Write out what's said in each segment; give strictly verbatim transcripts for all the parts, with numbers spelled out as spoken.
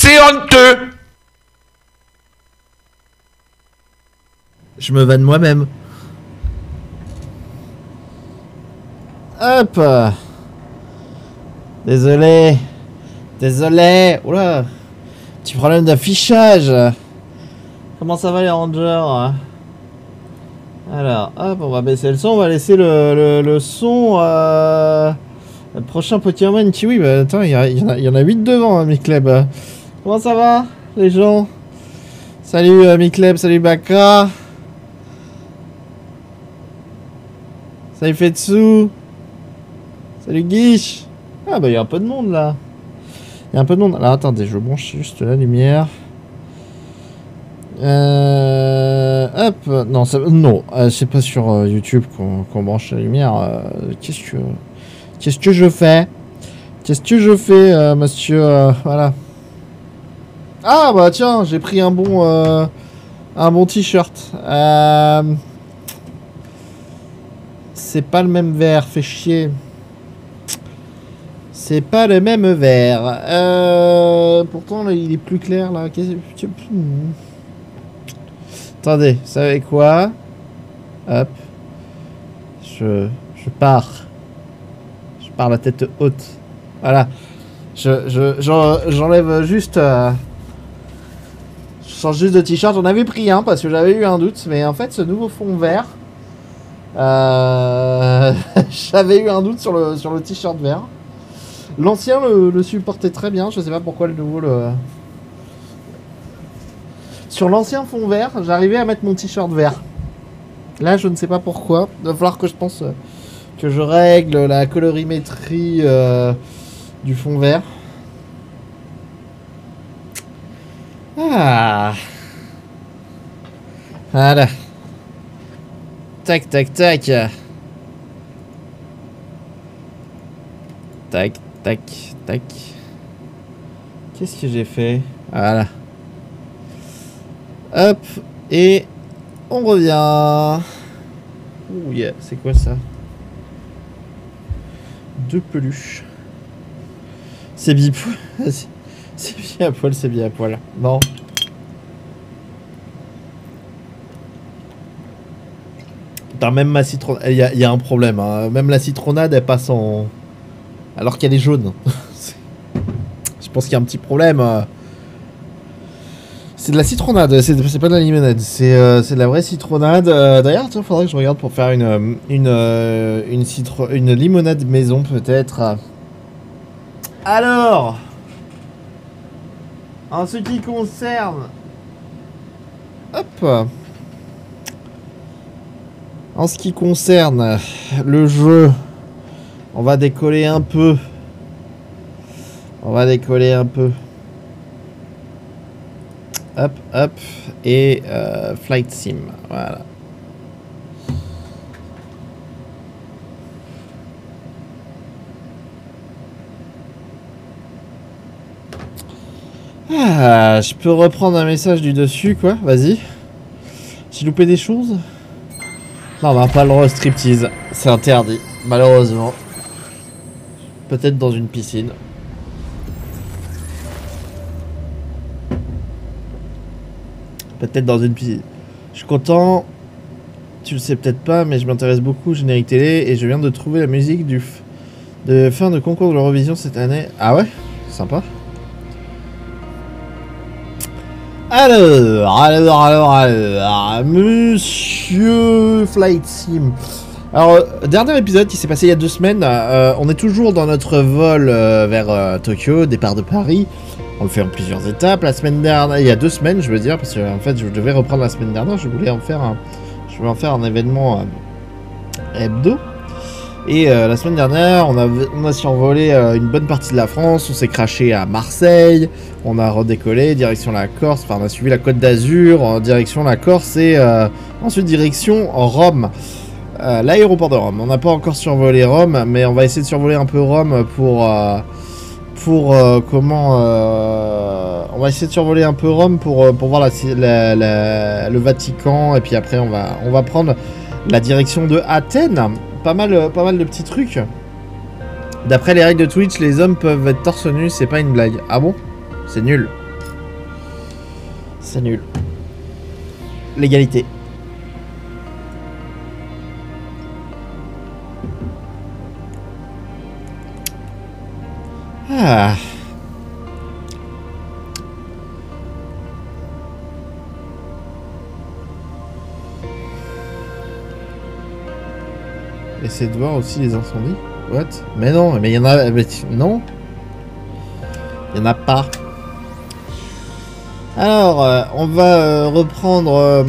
C'est honteux. Je me vanne moi-même. Hop. Désolé. Désolé. Oula. Petit problème d'affichage. Comment ça va les rangers? Alors, hop, on va baisser le son. On va laisser le, le, le son... Euh, le prochain Pokémon Kiwi. Bah, attends, il y, y, y en a huit devant, hein, Mikleb. Comment ça va, les gens? Salut euh, Mikleb, salut Baka. Salut Fetsu. Salut Guiche. Ah bah il y a un peu de monde là. Il y a un peu de monde. Alors attendez, je branche juste la lumière. Euh... Hop. Non, ça... non euh, c'est pas sur euh, YouTube qu'on qu'on branche la lumière. Euh, Qu'est-ce que... Qu'est-ce que je fais? Qu'est-ce que je fais, euh, monsieur euh, voilà. Ah bah tiens, j'ai pris un bon... Euh, un bon t-shirt. Euh... C'est pas le même verre, fait chier. C'est pas le même verre. Euh, pourtant, là, il est plus clair, là. Attendez, vous savez quoi? Hop. Je, je pars. Je pars la tête haute. Voilà. Je, je, j'enlève juste... Euh, je change juste de t-shirt. J'en avais pris un parce que j'avais eu un doute. Mais en fait, ce nouveau fond vert... Euh, j'avais eu un doute sur le, sur le t-shirt vert. L'ancien le, le supportait très bien. Je sais pas pourquoi le nouveau le... Sur l'ancien fond vert, j'arrivais à mettre mon t-shirt vert. Là, je ne sais pas pourquoi. Il va falloir que je pense que je règle la colorimétrie euh, du fond vert. Ah. Voilà. Tac, tac, tac. Tac, tac, tac. Qu'est-ce que j'ai fait? Voilà. Hop. Et on revient. Ouh, yeah. C'est quoi ça? Deux peluches. C'est bien. C'est bien à poil, c'est bien à poil. Bon. Putain, même ma citronnade, il y, y a un problème, hein. Même la citronnade elle passe en... Alors qu'elle est jaune. Je pense qu'il y a un petit problème. C'est de la citronnade, c'est pas de la limonade, c'est euh, de la vraie citronnade. Euh, D'ailleurs, il faudrait que je regarde pour faire une, une, euh, une, citro une limonade maison peut-être. Alors, en ce qui concerne... Hop. En ce qui concerne le jeu, on va décoller un peu. On va décoller un peu. Hop, hop. Et euh, Flight Sim. Voilà. Ah, je peux reprendre un message du dessus, quoi. Vas-y. J'ai loupé des choses? Non, on n'a pas le droit au striptease. C'est interdit, malheureusement. Peut-être dans une piscine. Peut-être dans une piscine. Je suis content. Tu le sais peut-être pas, mais je m'intéresse beaucoup au générique télé et je viens de trouver la musique du f... de fin de concours de l'Eurovision cette année. Ah ouais? Sympa. Alors, alors, alors, alors, Monsieur Flight Sim. Alors, euh, dernier épisode qui s'est passé il y a deux semaines. Euh, on est toujours dans notre vol euh, vers euh, Tokyo, départ de Paris. On le fait en plusieurs étapes. La semaine dernière, il y a deux semaines, je veux dire, parce que en fait, je devais reprendre la semaine dernière. Je voulais en faire un, je voulais en faire un événement euh, hebdo. Et euh, la semaine dernière, on a, on a survolé euh, une bonne partie de la France, on s'est craché à Marseille, on a redécollé direction la Corse, enfin on a suivi la Côte d'Azur en direction la Corse et euh, ensuite direction Rome, euh, l'aéroport de Rome. On n'a pas encore survolé Rome, mais on va essayer de survoler un peu Rome pour... Euh, pour euh, comment... Euh, on va essayer de survoler un peu Rome pour, pour voir la, la, la, le Vatican et puis après on va, on va prendre la direction de Athènes. Pas mal, pas mal de petits trucs. D'après les règles de Twitch, les hommes peuvent être torse nu, c'est pas une blague. Ah bon? C'est nul. C'est nul. L'égalité. Ah. Essayez de voir aussi les incendies. What? Mais non, mais il y en a... Mais non. Il n'y en a pas. Alors, euh, on va euh, reprendre... Euh,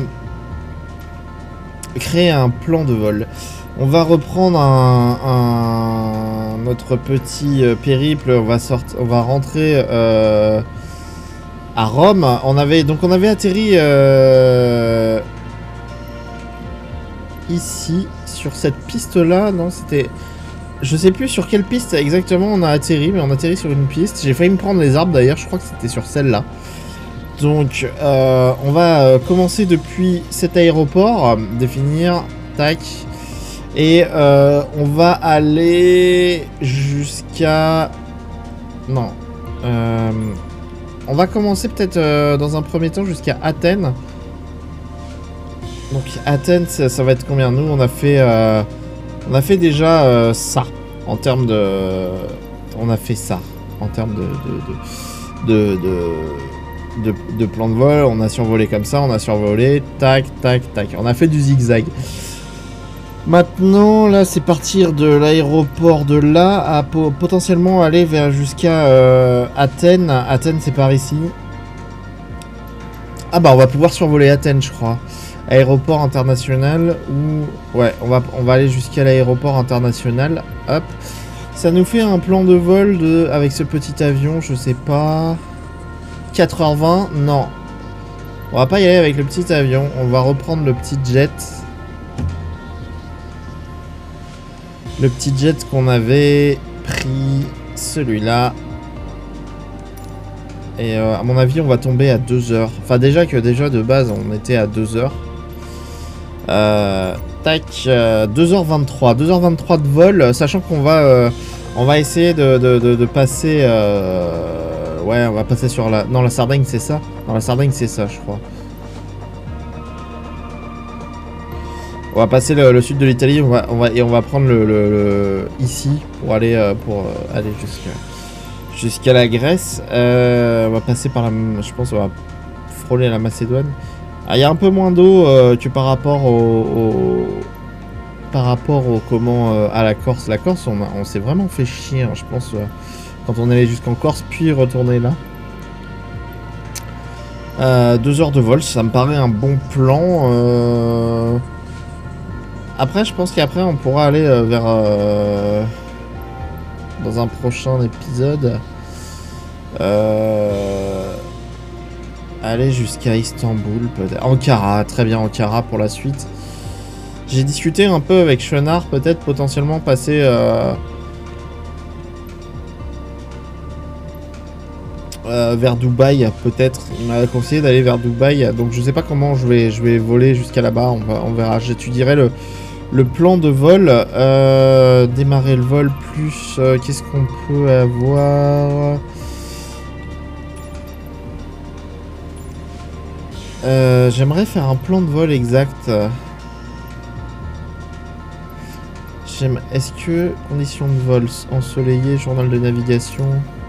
créer un plan de vol. On va reprendre un, un notre petit euh, périple. On va sortir, on va rentrer euh, à Rome. On avait donc on avait atterri euh, ici sur cette piste là. Non, c'était, je sais plus sur quelle piste exactement on a atterri, mais on a atterri sur une piste. J'ai failli me prendre les arbres d'ailleurs. Je crois que c'était sur celle-là. Donc, euh, on va euh, commencer depuis cet aéroport, euh, définir, tac, et euh, on va aller jusqu'à... Non. Euh, on va commencer peut-être euh, dans un premier temps jusqu'à Athènes. Donc, Athènes, ça, ça va être combien? Nous, on a fait, euh, on a fait déjà euh, ça, en termes de... On a fait ça, en termes de... de, de, de, de De, de plan de vol, on a survolé comme ça, on a survolé, tac, tac, tac. On a fait du zigzag. Maintenant, là, c'est partir de l'aéroport de là à po potentiellement aller vers jusqu'à euh, Athènes. Athènes, c'est par ici. Ah bah, on va pouvoir survoler Athènes, je crois. Aéroport international ou... Ouais, on va, on va aller jusqu'à l'aéroport international. Hop. Ça nous fait un plan de vol de avec ce petit avion, je sais pas... quatre heures vingt, non. On va pas y aller avec le petit avion. On va reprendre le petit jet. Le petit jet qu'on avait pris. Celui-là. Et euh, à mon avis, on va tomber à deux heures. Enfin, déjà que déjà de base, on était à deux heures. Euh, tac. Euh, deux heures vingt-trois. deux heures vingt-trois de vol. Sachant qu'on va, euh, on va essayer de, de, de, de passer... Euh, Ouais, on va passer sur la... Non, la Sardaigne, c'est ça. Non, la Sardaigne, c'est ça, je crois. On va passer le, le sud de l'Italie, on va, on va, et on va prendre le, le, le ici pour aller, euh, pour euh, aller jusqu'à jusqu'à la Grèce. Euh, on va passer par la... Je pense on va frôler la Macédoine. Ah, il y a un peu moins d'eau euh, que par rapport au... au... Par rapport au... Comment... Euh, à la Corse. La Corse, on, on s'est vraiment fait chier, hein, je pense... Euh, quand on allait jusqu'en Corse, puis retourner là. Euh, deux heures de vol, ça me paraît un bon plan. Euh... Après, je pense qu'après, on pourra aller euh, vers... Euh... Dans un prochain épisode. Euh... Aller jusqu'à Istanbul, peut-être. Ankara, très bien, Ankara pour la suite. J'ai discuté un peu avec Chenard, peut-être potentiellement passer... Euh... Euh, vers Dubaï, peut-être. Il m'a conseillé d'aller vers Dubaï, donc je sais pas comment je vais, je vais voler jusqu'à là-bas. On, va, on verra. J'étudierai le, le plan de vol. Euh, démarrer le vol plus. Euh, Qu'est-ce qu'on peut avoir? euh, J'aimerais faire un plan de vol exact. Est-ce que conditions de vol ensoleillé, journal de navigation?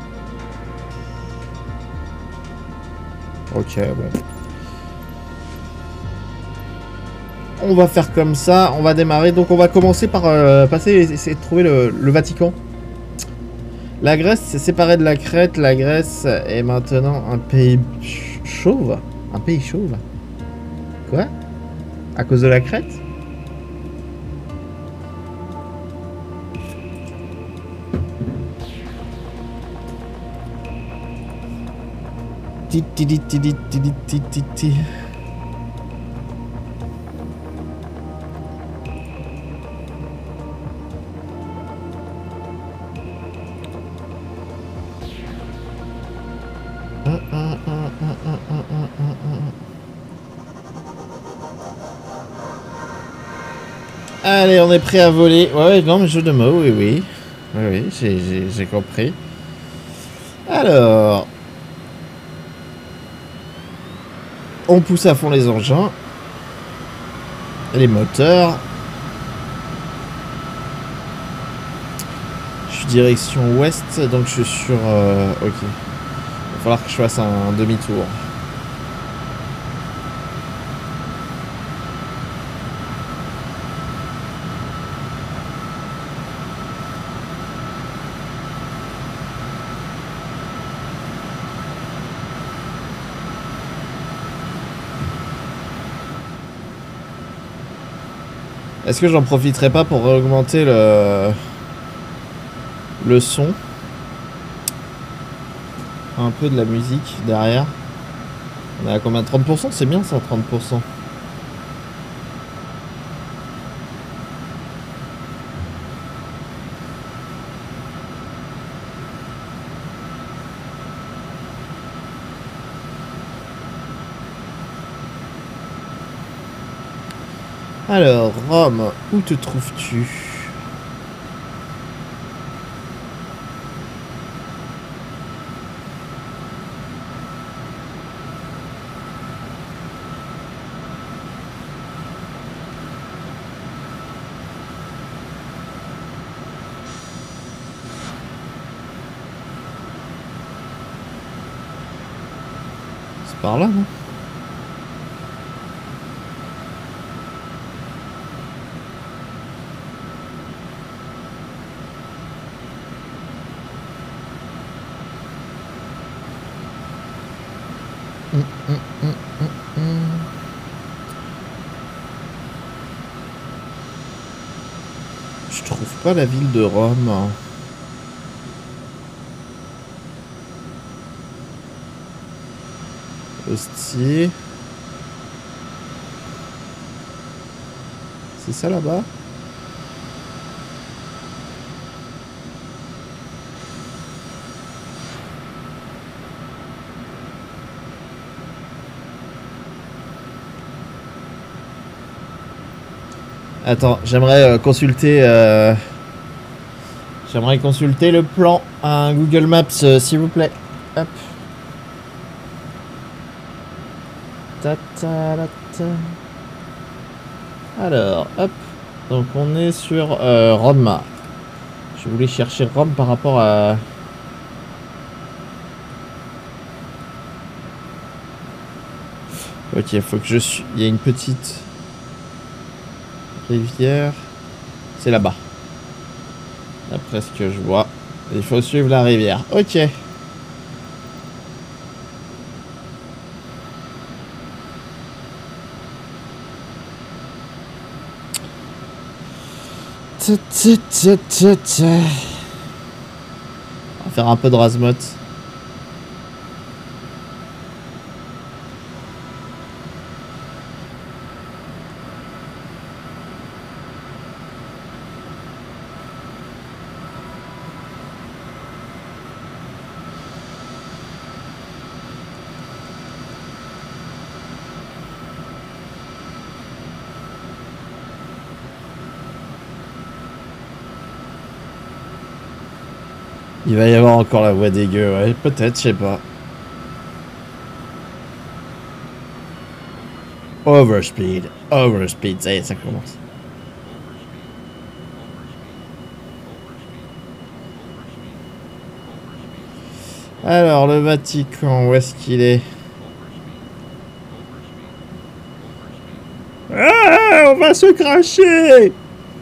Ok, bon. On va faire comme ça, on va démarrer. Donc on va commencer par euh, passer, essayer de trouver le, le Vatican. La Grèce s'est séparée de la Crète. La Grèce est maintenant un pays chauve. Un pays chauve. Quoi? À cause de la Crète? Ti ti ti ti ti ti ti ti ti. Allez, on est prêt à voler. Ouais, ouais, non, mais jeu de mots, oui, oui. Oui, oui, j'ai compris. Alors... On pousse à fond les engins. Les moteurs. Je suis direction ouest, donc je suis sur... Euh, ok. Il va falloir que je fasse un, un demi-tour. Est-ce que j'en profiterai pas pour augmenter le... le son? Un peu de la musique derrière. On est à combien? trente pour cent? C'est bien ça, trente pour cent. Alors, Rome, où te trouves-tu? C'est par là, non? Hum, hum, hum, hum, hum. Je trouve pas la ville de Rome. Hostie. C'est ça là-bas? Attends, j'aimerais euh, consulter... Euh... J'aimerais consulter le plan. Un Google Maps, euh, s'il vous plaît. Hop. Ta -ta -la -ta. Alors, hop. Donc on est sur euh, Rome. Je voulais chercher Rome par rapport à... Ok, faut que je suis... Il y a une petite... rivière. C'est là-bas. D'après ce que je vois. Il faut suivre la rivière. Ok. On va faire un peu de Razmot. Il va y avoir encore la voie dégueu, ouais, peut-être, je sais pas. Overspeed, overspeed, ça y est, ça commence. Alors, le Vatican, où est-ce qu'il est? Ah, on va se cracher!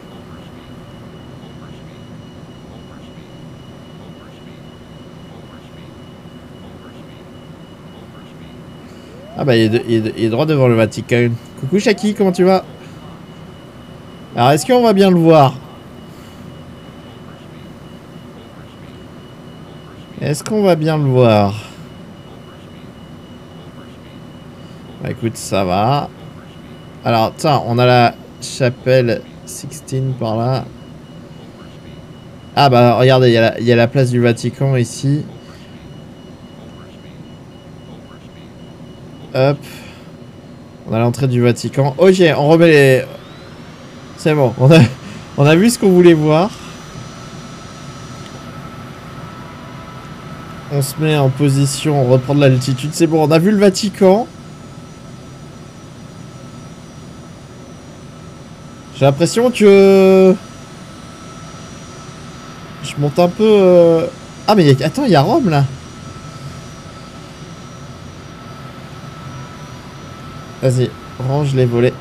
Ah bah il est, de, il, est de, il est droit devant le Vatican. Coucou Shaki, comment tu vas? Alors est-ce qu'on va bien le voir? Est-ce qu'on va bien le voir? Bah écoute, ça va. Alors, tiens, on a la chapelle sixteen par là. Ah bah regardez, il y, a la, il y a la place du Vatican ici. Hop. On a l'entrée du Vatican. Ok, on remet les... C'est bon, on a, on a vu ce qu'on voulait voir. On se met en position, on reprend de l'altitude. C'est bon, on a vu le Vatican. J'ai l'impression que... Je monte un peu... Euh... Ah mais y a... attends, il y a Rome là. Vas-y, range les volets.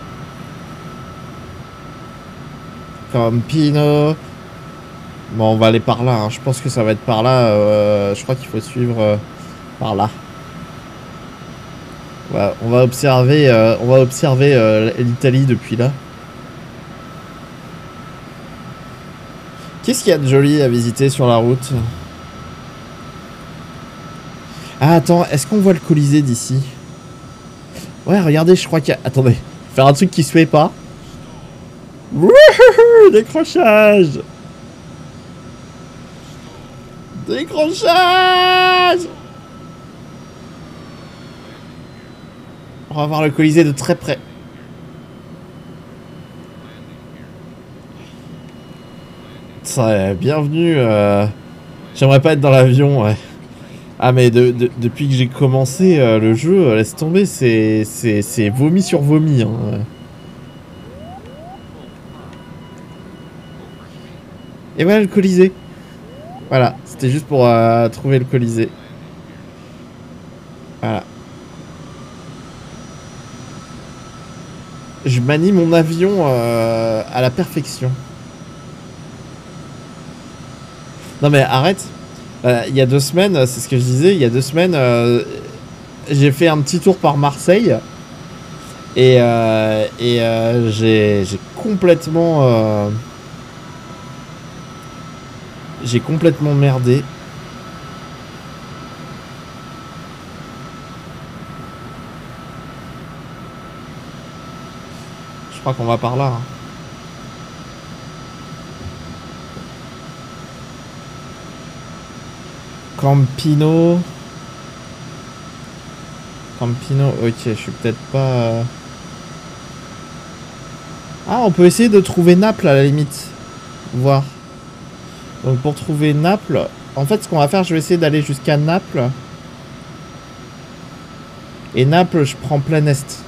Comme Pino. Bon, on va aller par là. Hein. Je pense que ça va être par là. Euh... Je crois qu'il faut suivre euh... par là. Ouais, on va observer, euh... on va observer euh, l'Italie depuis là. Qu'est-ce qu'il y a de joli à visiter sur la route? Ah, attends, est-ce qu'on voit le Colisée d'ici? Ouais, regardez, je crois qu'il y a... Attendez, faire un truc qui se fait pas. Wouhou, décrochage. Décrochage. On va voir le Colisée de très près. Ça, bienvenue. Euh... J'aimerais pas être dans l'avion, ouais. Ah mais de, de, depuis que j'ai commencé euh, le jeu, laisse tomber, c'est c'est vomi sur vomi. Hein. Et voilà le Colisée. Voilà, c'était juste pour euh, trouver le Colisée. Voilà. Je manie mon avion euh, à la perfection. Non mais arrête. Euh, il y a deux semaines, c'est ce que je disais, il y a deux semaines, euh, j'ai fait un petit tour par Marseille. Et, euh, et euh, j'ai complètement... Euh, j'ai complètement merdé. Je crois qu'on va par là. Hein. Campino. Campino, ok, je suis peut-être pas... Euh... Ah, on peut essayer de trouver Naples à la limite. Voir. Donc pour trouver Naples, en fait ce qu'on va faire, je vais essayer d'aller jusqu'à Naples. Et Naples, je prends plein est.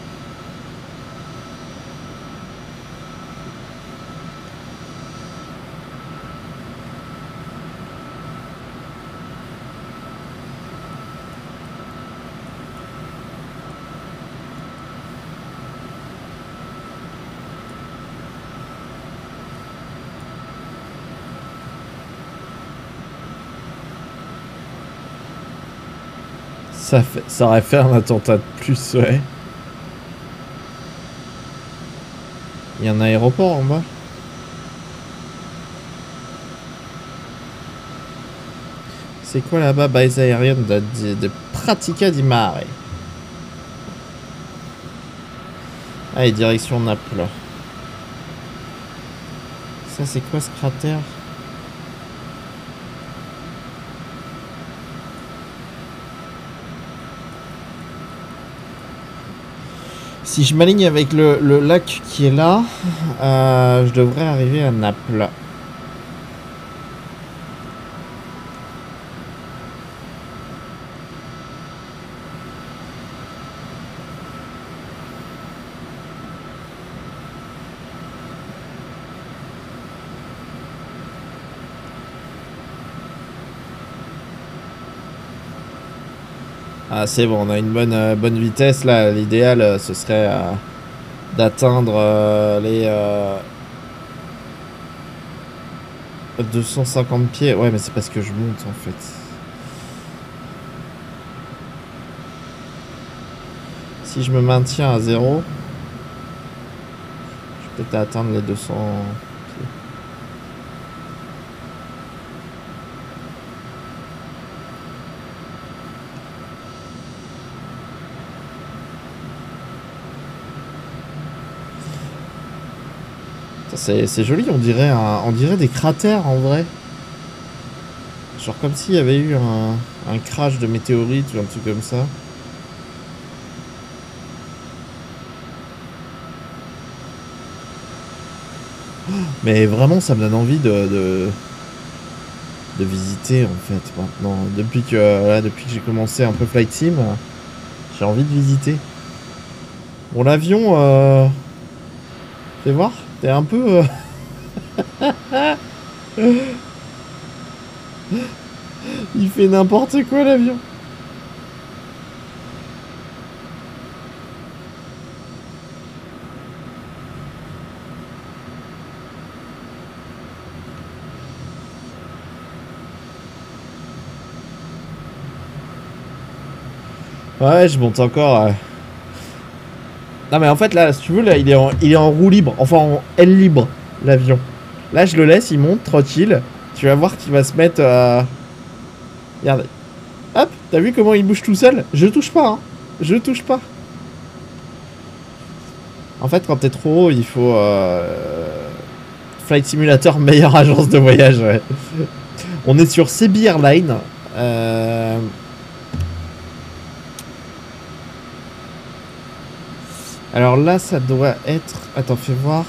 Ça, fait, ça aurait fait un attentat de plus, ouais. Il y a un aéroport en bas. C'est quoi là-bas? Base aérienne de, de, de Pratica di Mare. Allez, direction Naples. Ça, c'est quoi ce cratère? Si je m'aligne avec le, le lac qui est là, euh, je devrais arriver à Naples. Ah c'est bon, on a une bonne, euh, bonne vitesse là. L'idéal euh, ce serait euh, d'atteindre euh, les euh, deux cent cinquante pieds. Ouais mais c'est parce que je monte en fait. Si je me maintiens à zéro, je peux peut-être atteindre les deux cents pieds. C'est joli, on dirait, un, on dirait des cratères en vrai. Genre comme s'il y avait eu un, un crash de météorite ou un truc comme ça. Mais vraiment ça me donne envie de, de, de visiter en fait maintenant. Depuis que, là, depuis que j'ai commencé un peu Flight Sim, j'ai envie de visiter. Bon l'avion, euh... fais voir. T'es un peu... Euh... Il fait n'importe quoi l'avion. Ouais, je monte encore. Euh... Non mais en fait là, si tu veux, là, il est en, il est en roue libre, enfin en aile libre, l'avion. Là, je le laisse, il monte tranquille. Tu vas voir qu'il va se mettre. Euh... Regarde. Hop, t'as vu comment il bouge tout seul? Je touche pas, hein. Je touche pas. En fait, quand t'es trop haut, il faut... Euh... Flight Simulator, meilleure agence de voyage, ouais. On est sur Sebi Airlines. Euh... Alors là, ça doit être... Attends, fais voir.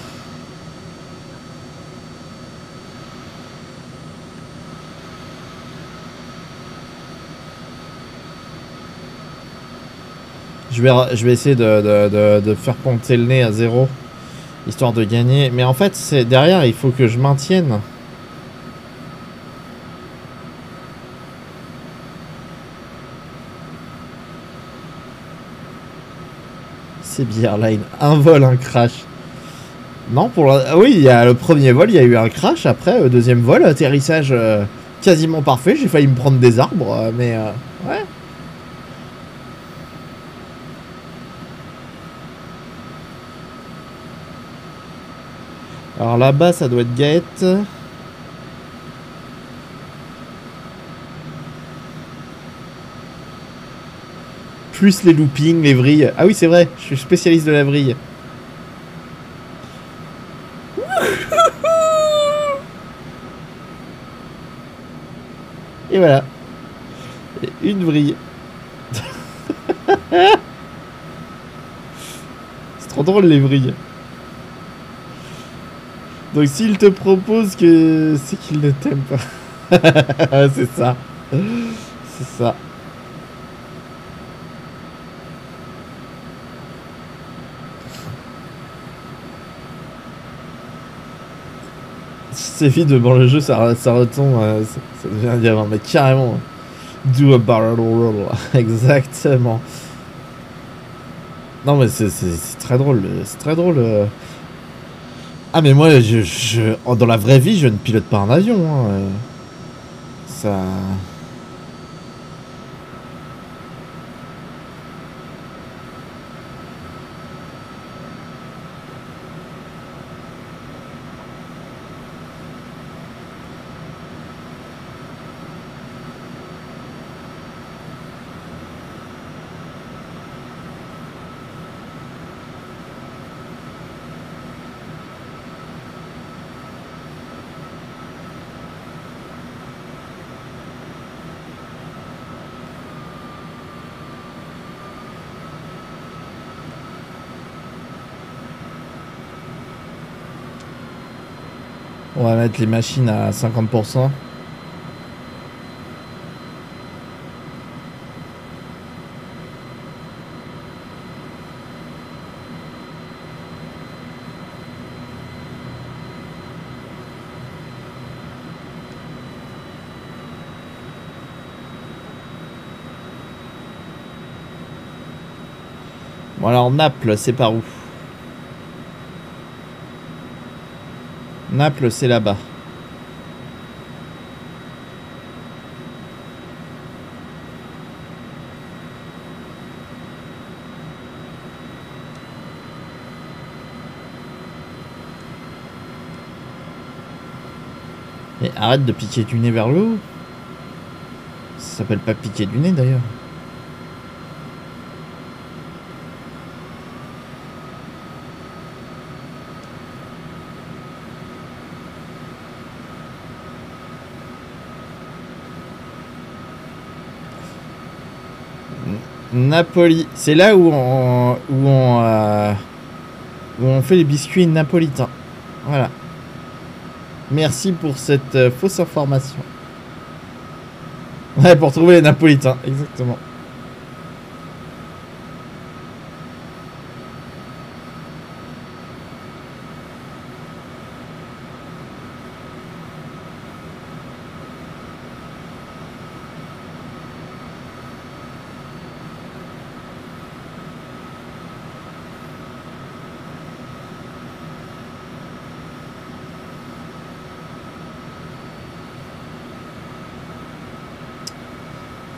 Je vais, je vais essayer de, de, de, de faire compter le nez à zéro, histoire de gagner. Mais en fait, c'est derrière, il faut que je maintienne. Sebi Airlines, un vol, un crash. Non, pour la... ah oui, il y a le premier vol, il y a eu un crash. Après, le deuxième vol, atterrissage euh, quasiment parfait. J'ai failli me prendre des arbres, euh, mais euh, ouais. Alors là-bas, ça doit être Gaët. Plus les loopings, les vrilles. Ah oui, c'est vrai, je suis spécialiste de la vrille. Et voilà. Et une vrille. C'est trop drôle les vrilles. Donc s'il te propose que c'est qu'il ne t'aime pas. C'est ça. C'est ça. C'est vite devant le jeu, ça, ça retombe, euh, ça, ça devient dire, mais carrément. Do a barrel roll. Exactement. Non mais c'est très drôle, c'est très drôle. Euh. Ah mais moi, je, je, dans la vraie vie, je ne pilote pas un avion. Hein. Ça... On va mettre les machines à cinquante pour cent. Bon alors Naples, c'est par où? Naples, c'est là-bas. Et arrête de piquer du nez vers le haut. Ça s'appelle pas piquer du nez d'ailleurs. Napoli, c'est là où on, où on, euh, où on fait les biscuits napolitains. Voilà. Merci pour cette euh, fausse information. Ouais, pour trouver les napolitains, exactement.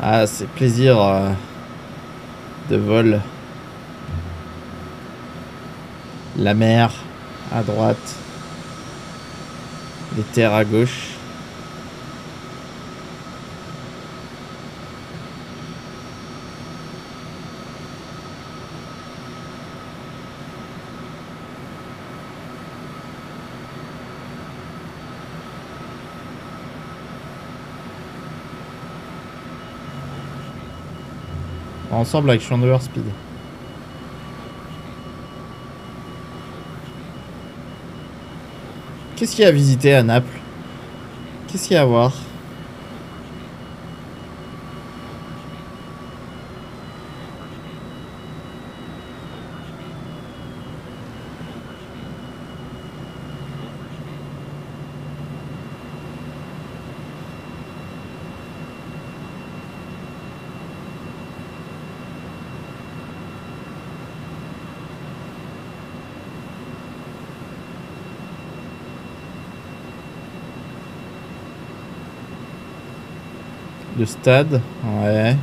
Ah, c'est plaisir euh, de vol. La mer à droite. Les terres à gauche. Ensemble avec Chandler Speed. Qu'est-ce qu'il y a à visiter à Naples? Qu'est-ce qu'il y a à voir? Le stade, ouais.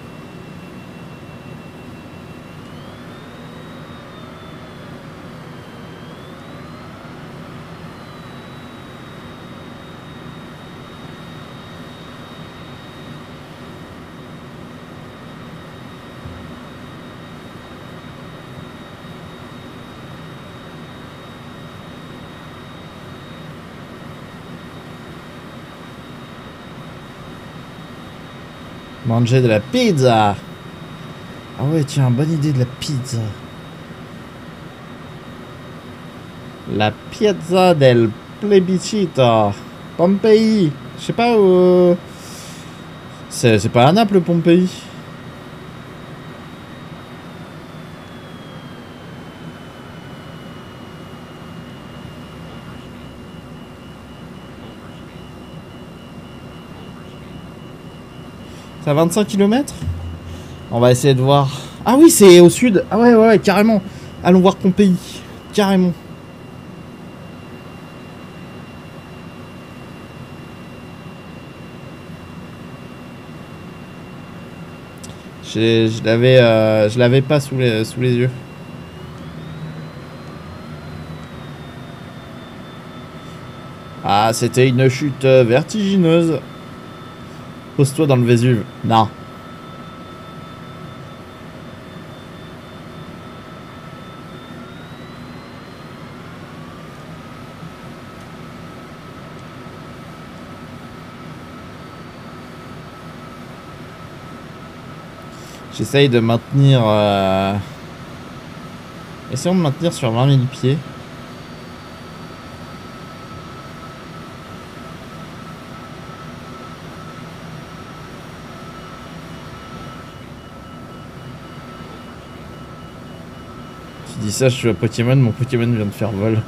Manger de la pizza. Ah ouais, tiens, bonne idée de la pizza. La pizza del plebiscito. Pompéi. Je sais pas où... C'est pas à Naples, Pompéi. C'est à vingt-cinq kilomètres. On va essayer de voir. Ah oui, c'est au sud. Ah ouais, ouais, ouais, carrément. Allons voir Pompéi. Carrément. Je l'avais euh, je l'avais pas sous les, sous les yeux. Ah, c'était une chute vertigineuse. Pose-toi dans le Vésuve. Non. J'essaye de maintenir... Euh... Essayons de maintenir sur vingt mille pieds. Tu dis ça, je suis à Pokémon, mon Pokémon vient de faire vol.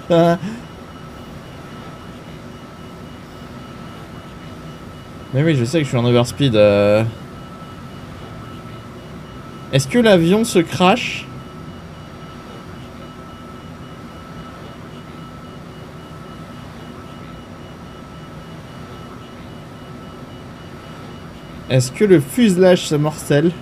Mais oui, je sais que je suis en overspeed. Euh... Est-ce que l'avion se crache? Est-ce que le fuselage se morcelle?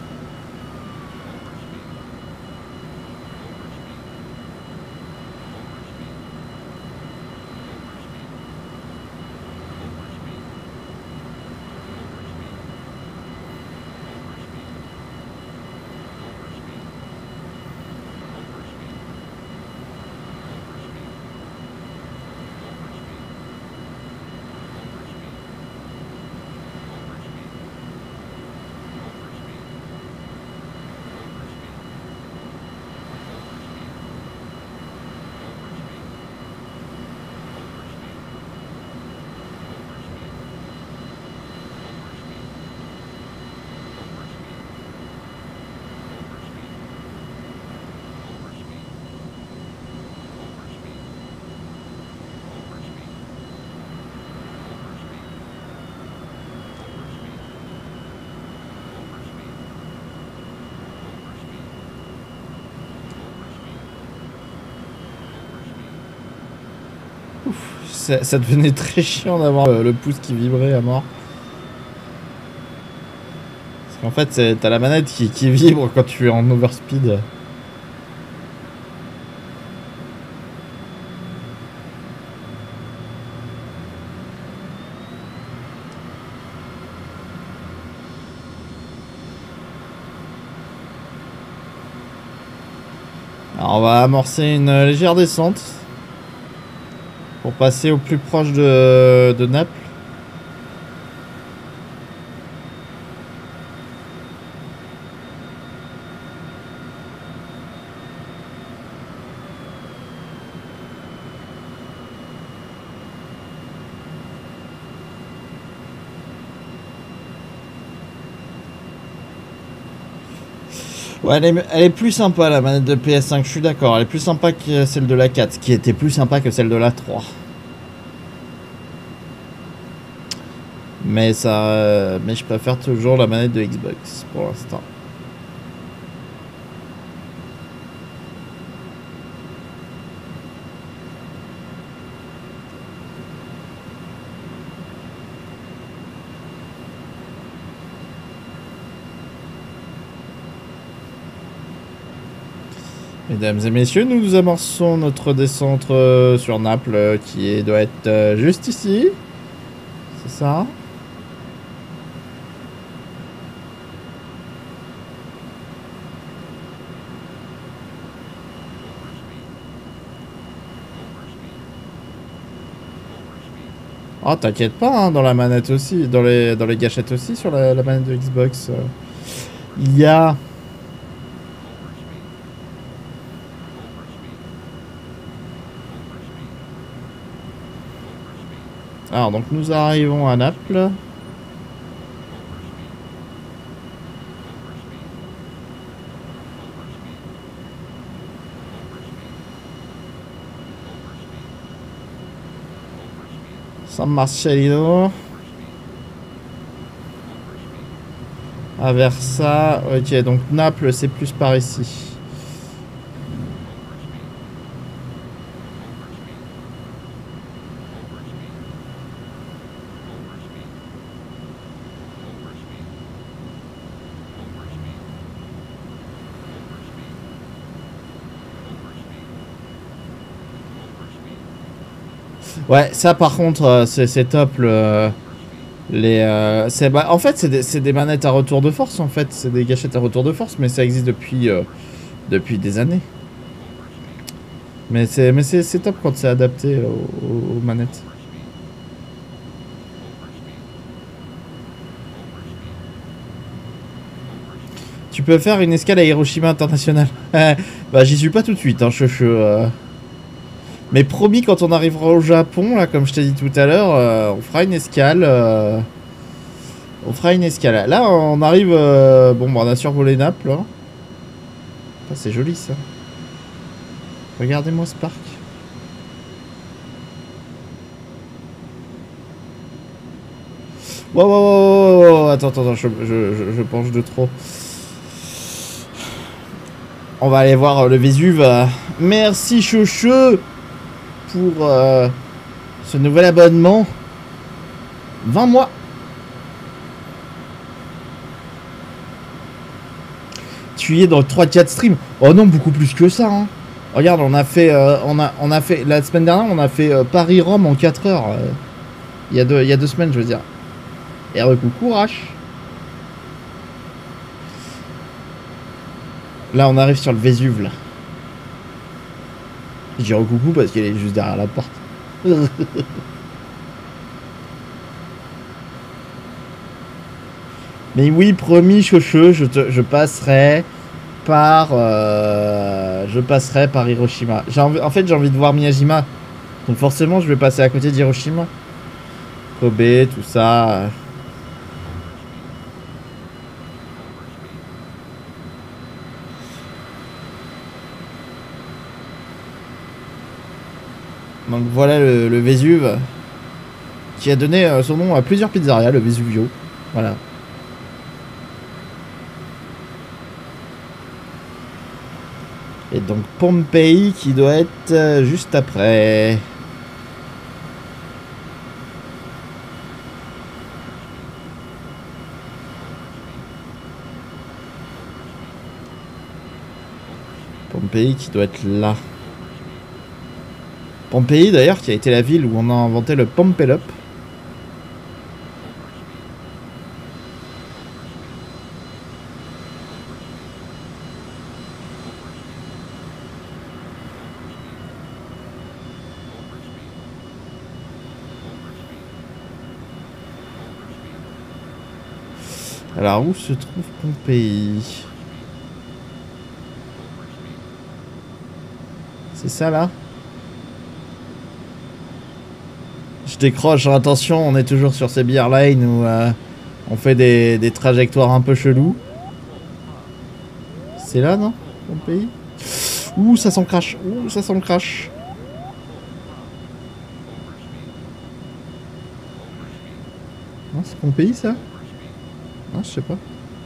Ça, ça devenait très chiant d'avoir le, le pouce qui vibrait à mort. En fait, t'as la manette qui, qui vibre quand tu es en overspeed. Alors on va amorcer une légère descente pour passer au plus proche de, de Naples. Ouais, elle est, elle est plus sympa la manette de P S cinq, je suis d'accord. Elle est plus sympa que celle de la quatre, qui était plus sympa que celle de la trois. Mais ça, euh, mais je préfère toujours la manette de Xbox pour l'instant. Mesdames et messieurs, nous, nous amorçons notre descente euh, sur Naples, euh, qui est, doit être euh, juste ici. C'est ça? Oh, t'inquiète pas, hein, dans la manette aussi, dans les, dans les gâchettes aussi, sur la, la manette de Xbox, euh, il y a... Alors, donc nous arrivons à Naples. San Marcelino. Aversa. Ok, donc Naples, c'est plus par ici. Ouais, ça par contre, euh, c'est top. Le, les, euh, c'est, bah, en fait, c'est des, des manettes à retour de force. En fait, c'est des gâchettes à retour de force, mais ça existe depuis, euh, depuis des années. Mais c'est, mais c'est top quand c'est adapté aux, aux manettes. Tu peux faire une escale à Hiroshima International. Bah, j'y suis pas tout de suite, hein, je, je, euh... Mais promis, quand on arrivera au Japon, là, comme je t'ai dit tout à l'heure, euh, on fera une escale. Euh... On fera une escale. Là, on arrive... Euh... Bon, bah, on a survolé Naples. Hein. Ah, c'est joli, ça. Regardez-moi ce parc. Wow, wow, wow, wow. Attends, attends, je, je, je, je penche de trop. On va aller voir le Vésuve. Merci, Chouchou, pour euh, ce nouvel abonnement. vingt mois. Tu y es dans le trois quatre stream. Oh non, beaucoup plus que ça. Hein. Regarde, on a fait, euh, on a, on a fait la semaine dernière, on a fait euh, Paris-Rome en quatre heures. Euh, il y a deux, il y a deux semaines, je veux dire. Et recoucou, courage. Là, on arrive sur le Vésuve, là. Je dis recoucou parce qu'il est juste derrière la porte. Mais oui, promis, Chocheux, je, te, je passerai par... Euh, je passerai par Hiroshima. Envie, en fait, j'ai envie de voir Miyajima. Donc forcément, je vais passer à côté d'Hiroshima. Kobe, tout ça... Donc voilà le, le Vésuve qui a donné euh, son nom à plusieurs pizzerias, le Vesuvio. Voilà. Et donc Pompéi qui doit être euh, juste après. Pompéi qui doit être là. Pompéi d'ailleurs qui a été la ville où on a inventé le Pompelup. Alors où se trouve Pompéi? C'est ça là? Je décroche, attention, on est toujours sur ces beer lines où euh, on fait des, des trajectoires un peu chelous. C'est là, non? Pompéi? Ouh, ça sent le crash. Ouh, ça sent le crash. Non, c'est Pompéi ça? Ah, je sais pas.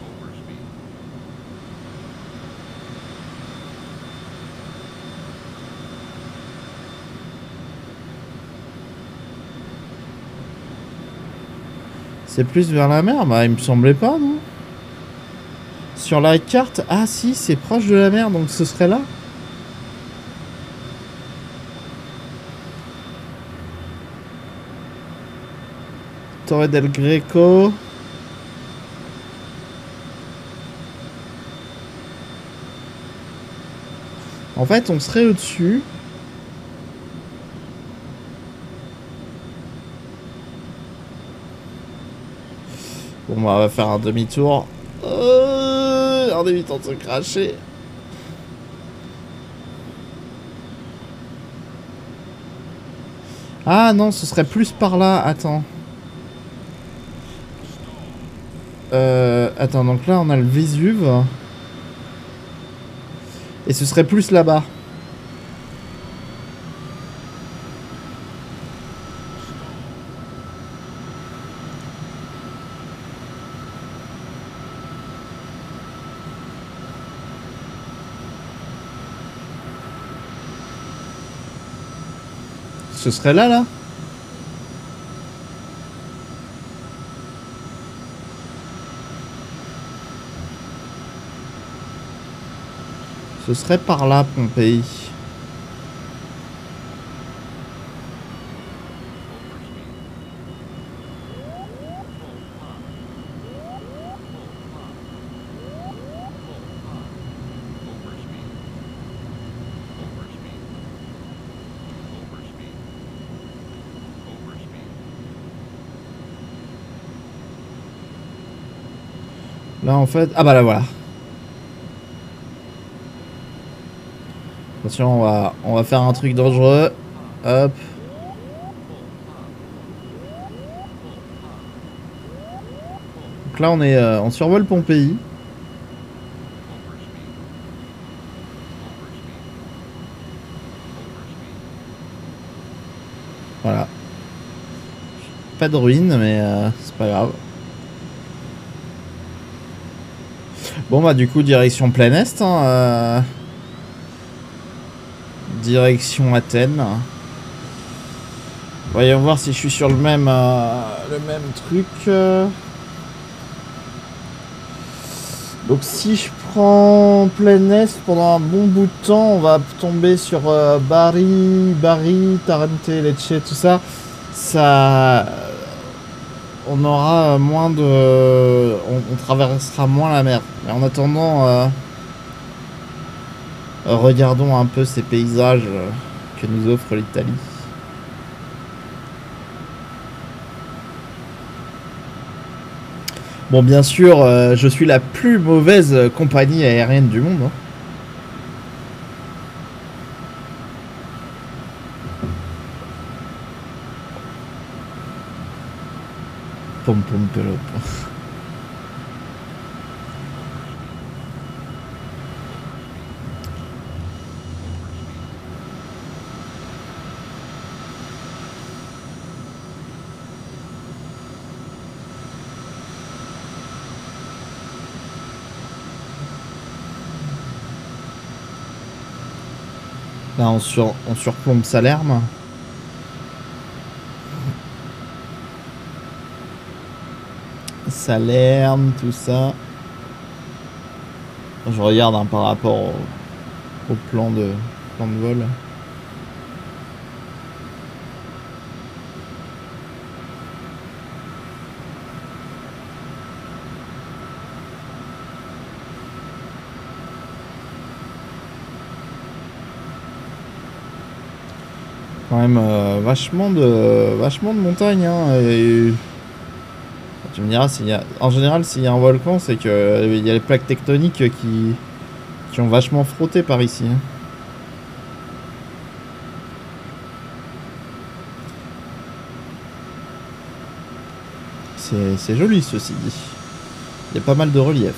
C'est plus vers la mer? Bah, il me semblait pas, non? Sur la carte... Ah, si, c'est proche de la mer, donc ce serait là? Torre del Greco... En fait, on serait au-dessus. Bon, bah, on va faire un demi-tour. Euh, en évitant de se cracher. Ah non, ce serait plus par là. Attends. Euh, attends, donc là, on a le Vésuve. Et ce serait plus là-bas. Ce serait là, là? Ce serait par là, Pompéi. Là, en fait... Ah bah là, voilà. Attention, on va, on va faire un truc dangereux. Hop. Donc là, on est, euh, on survole Pompéi. Voilà. Pas de ruines, mais euh, c'est pas grave. Bon bah du coup direction plein est, hein, euh... direction Athènes. Voyons voir si je suis sur le même euh, le même truc. Euh... Donc si je prends plein est pendant un bon bout de temps, on va tomber sur euh, Bari, Bari, Tarente, Lecce, tout ça. Ça, on aura moins de, on, on traversera moins la mer. Mais en attendant, euh, regardons un peu ces paysages que nous offre l'Italie. Bon, bien sûr, euh, je suis la plus mauvaise compagnie aérienne du monde. Hein. Pom pom pelop. Là, on, sur, on surplombe Salerne. Salerne, tout ça. Je regarde hein, par rapport au, au plan de, plan de vol. Quand même euh, vachement de vachement de montagnes hein, et tu me diras s'il y a en général s'il y a un volcan c'est que euh, il y a les plaques tectoniques qui qui ont vachement frotté par ici hein. C'est c'est joli ceci dit. Il y a pas mal de relief.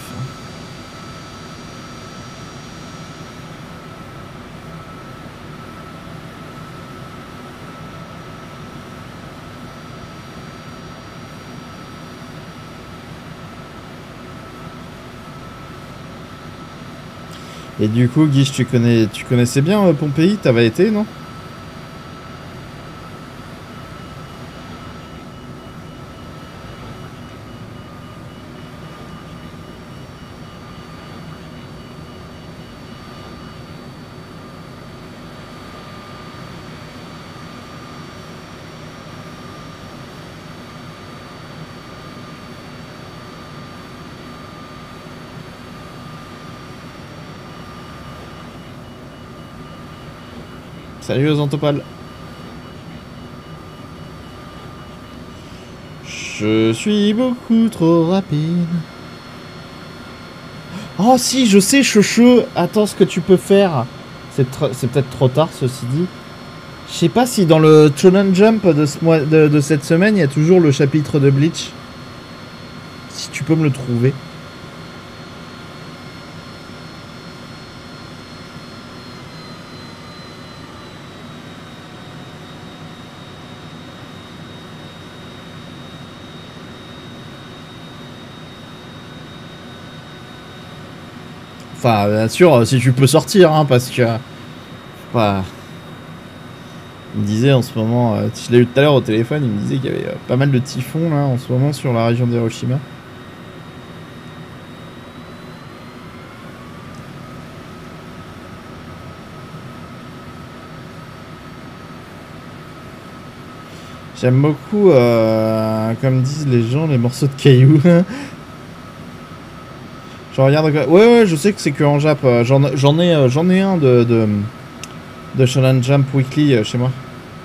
Et du coup, Guiche, tu connais, tu connaissais bien euh, Pompéi, t'avais été, non? Salut aux Antopales. Je suis beaucoup trop rapide. Oh si, je sais, Chouchou. Attends, ce que tu peux faire. C'est peut-être trop tard, ceci dit. Je sais pas si dans le Shonen Jump de, ce mois, de, de cette semaine, il y a toujours le chapitre de Bleach. Si tu peux me le trouver. Enfin, bien sûr, si tu peux sortir, hein, parce que... Enfin, il me disait en ce moment... Euh, je l'ai eu tout à l'heure au téléphone, il me disait qu'il y avait euh, pas mal de typhons, là, en ce moment, sur la région d'Hiroshima. J'aime beaucoup, euh, comme disent les gens, les morceaux de cailloux. Je regarde... Ouais, ouais, je sais que c'est que en Jap. J'en ai, j'en ai un de... de... de Shonen Jump Weekly euh, chez moi.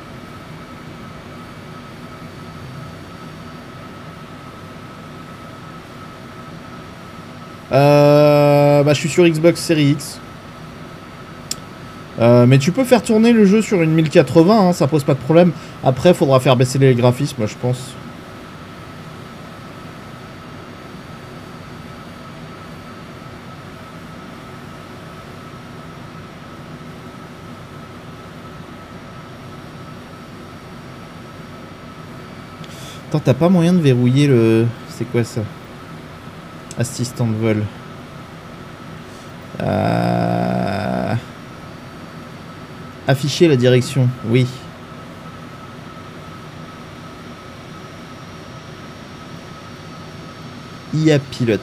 Euh, bah, je suis sur Xbox Series X. Euh, mais tu peux faire tourner le jeu sur une mille quatre-vingts, hein, ça pose pas de problème. Après, faudra faire baisser les graphismes, je pense. Attends, t'as pas moyen de verrouiller le... C'est quoi ça? Assistant de vol. Euh... Afficher la direction, oui. I A pilote.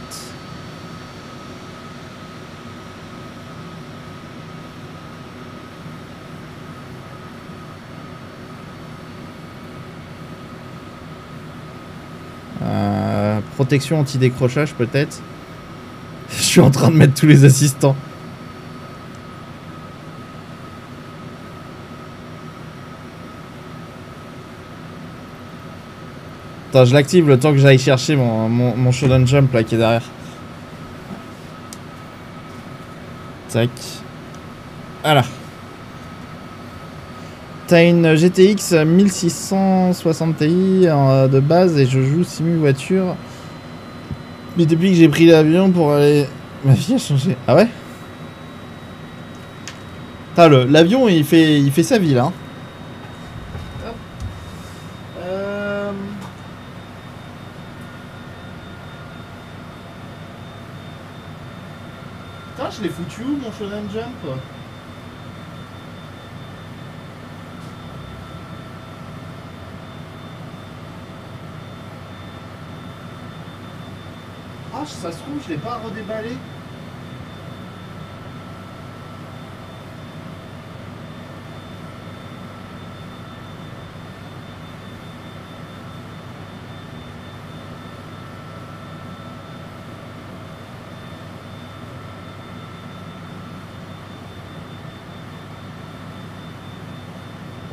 Euh, protection anti-décrochage peut-être. Je suis en train de mettre tous les assistants. Attends, je l'active le temps que j'aille chercher mon, mon, mon Shonen Jump là qui est derrière. Tac. Voilà. T'as une G T X mille six cent soixante Ti euh, de base et je joue simu voiture. Mais depuis que j'ai pris l'avion pour aller... Ma fille a changé. Ah ouais? Putain, le l'avion il fait, il fait sa vie là. Euh... Putain, je l'ai foutu où mon Shonen Jump? Ah, ça se trouve, je l'ai pas redéballé.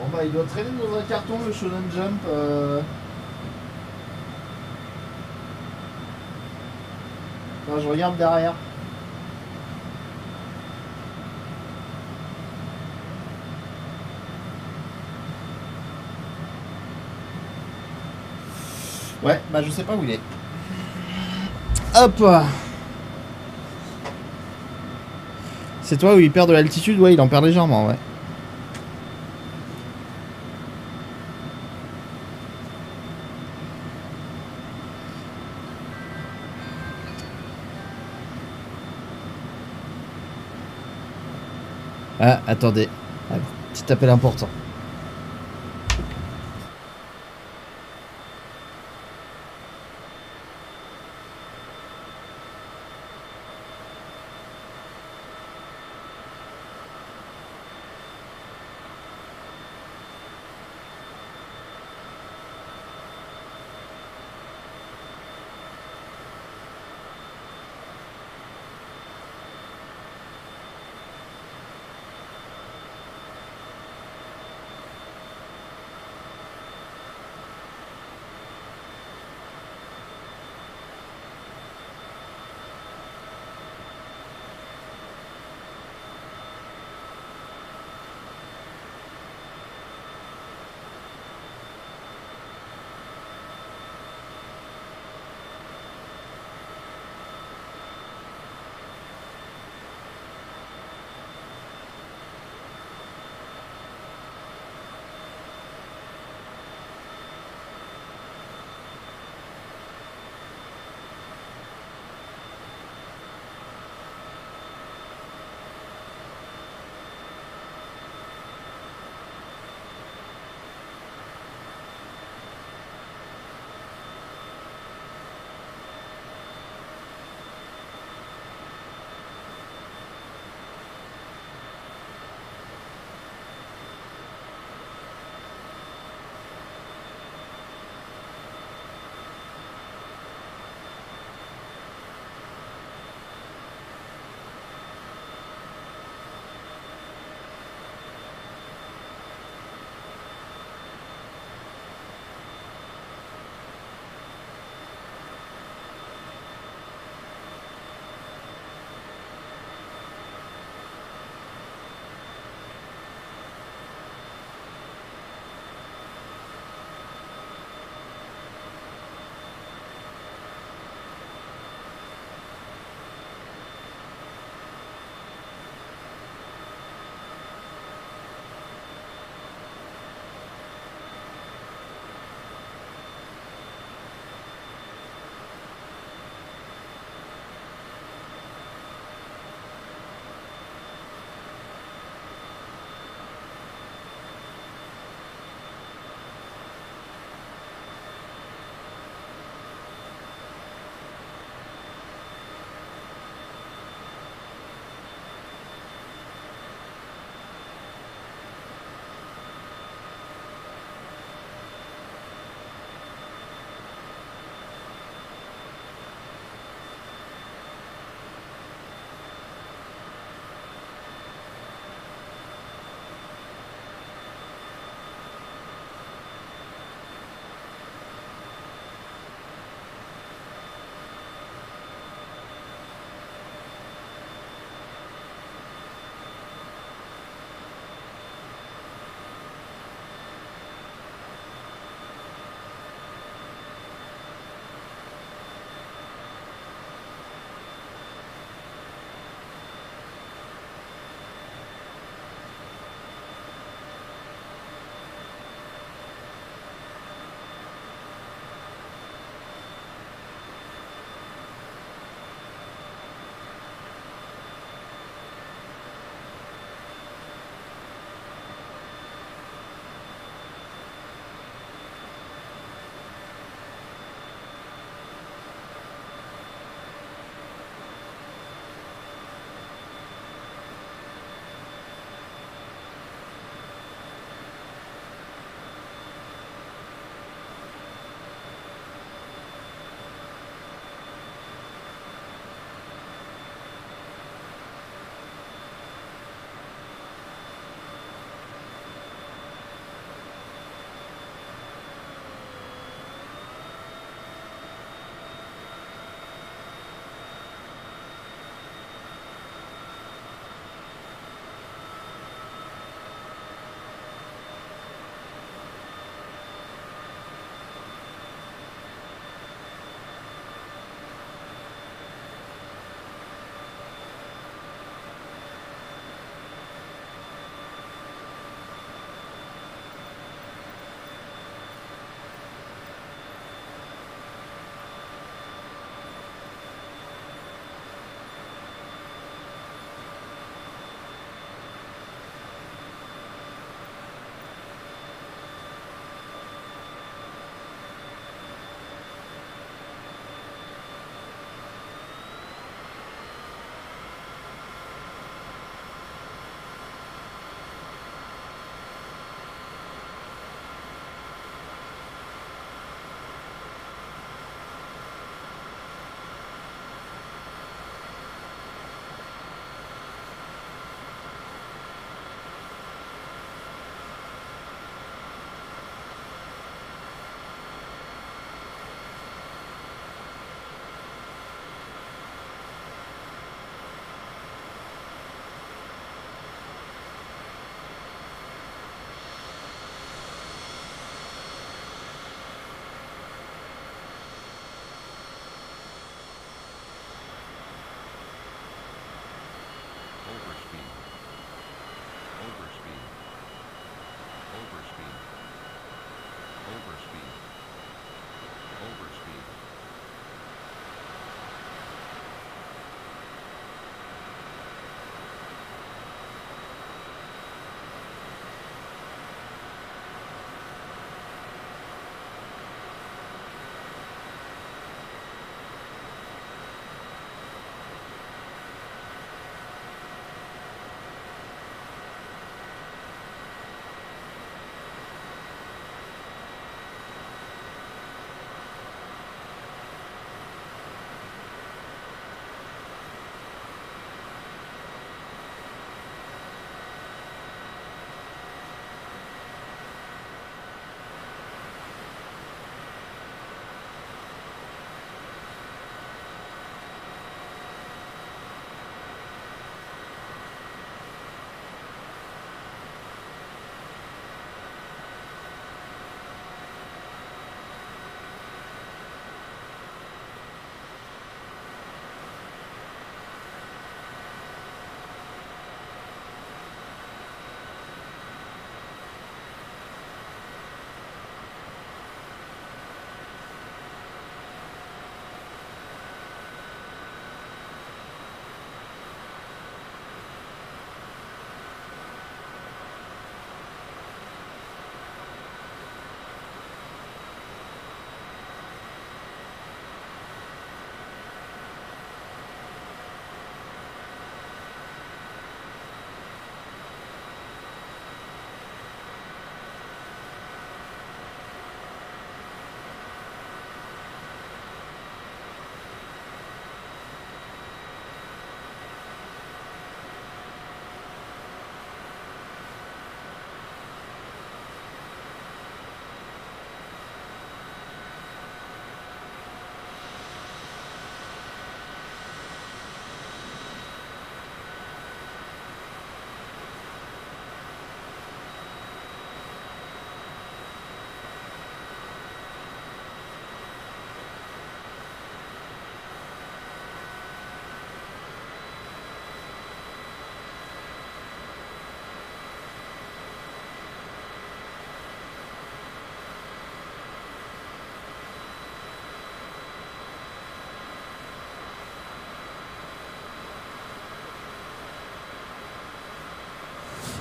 Bon bah il doit traîner dans un carton le Shonen Jump. Euh... Enfin, je regarde derrière. Ouais, bah je sais pas où il est. Hop. C'est toi où il perd de l'altitude? Ouais, il en perd légèrement, ouais. Ah, attendez. Ah, petit appel important.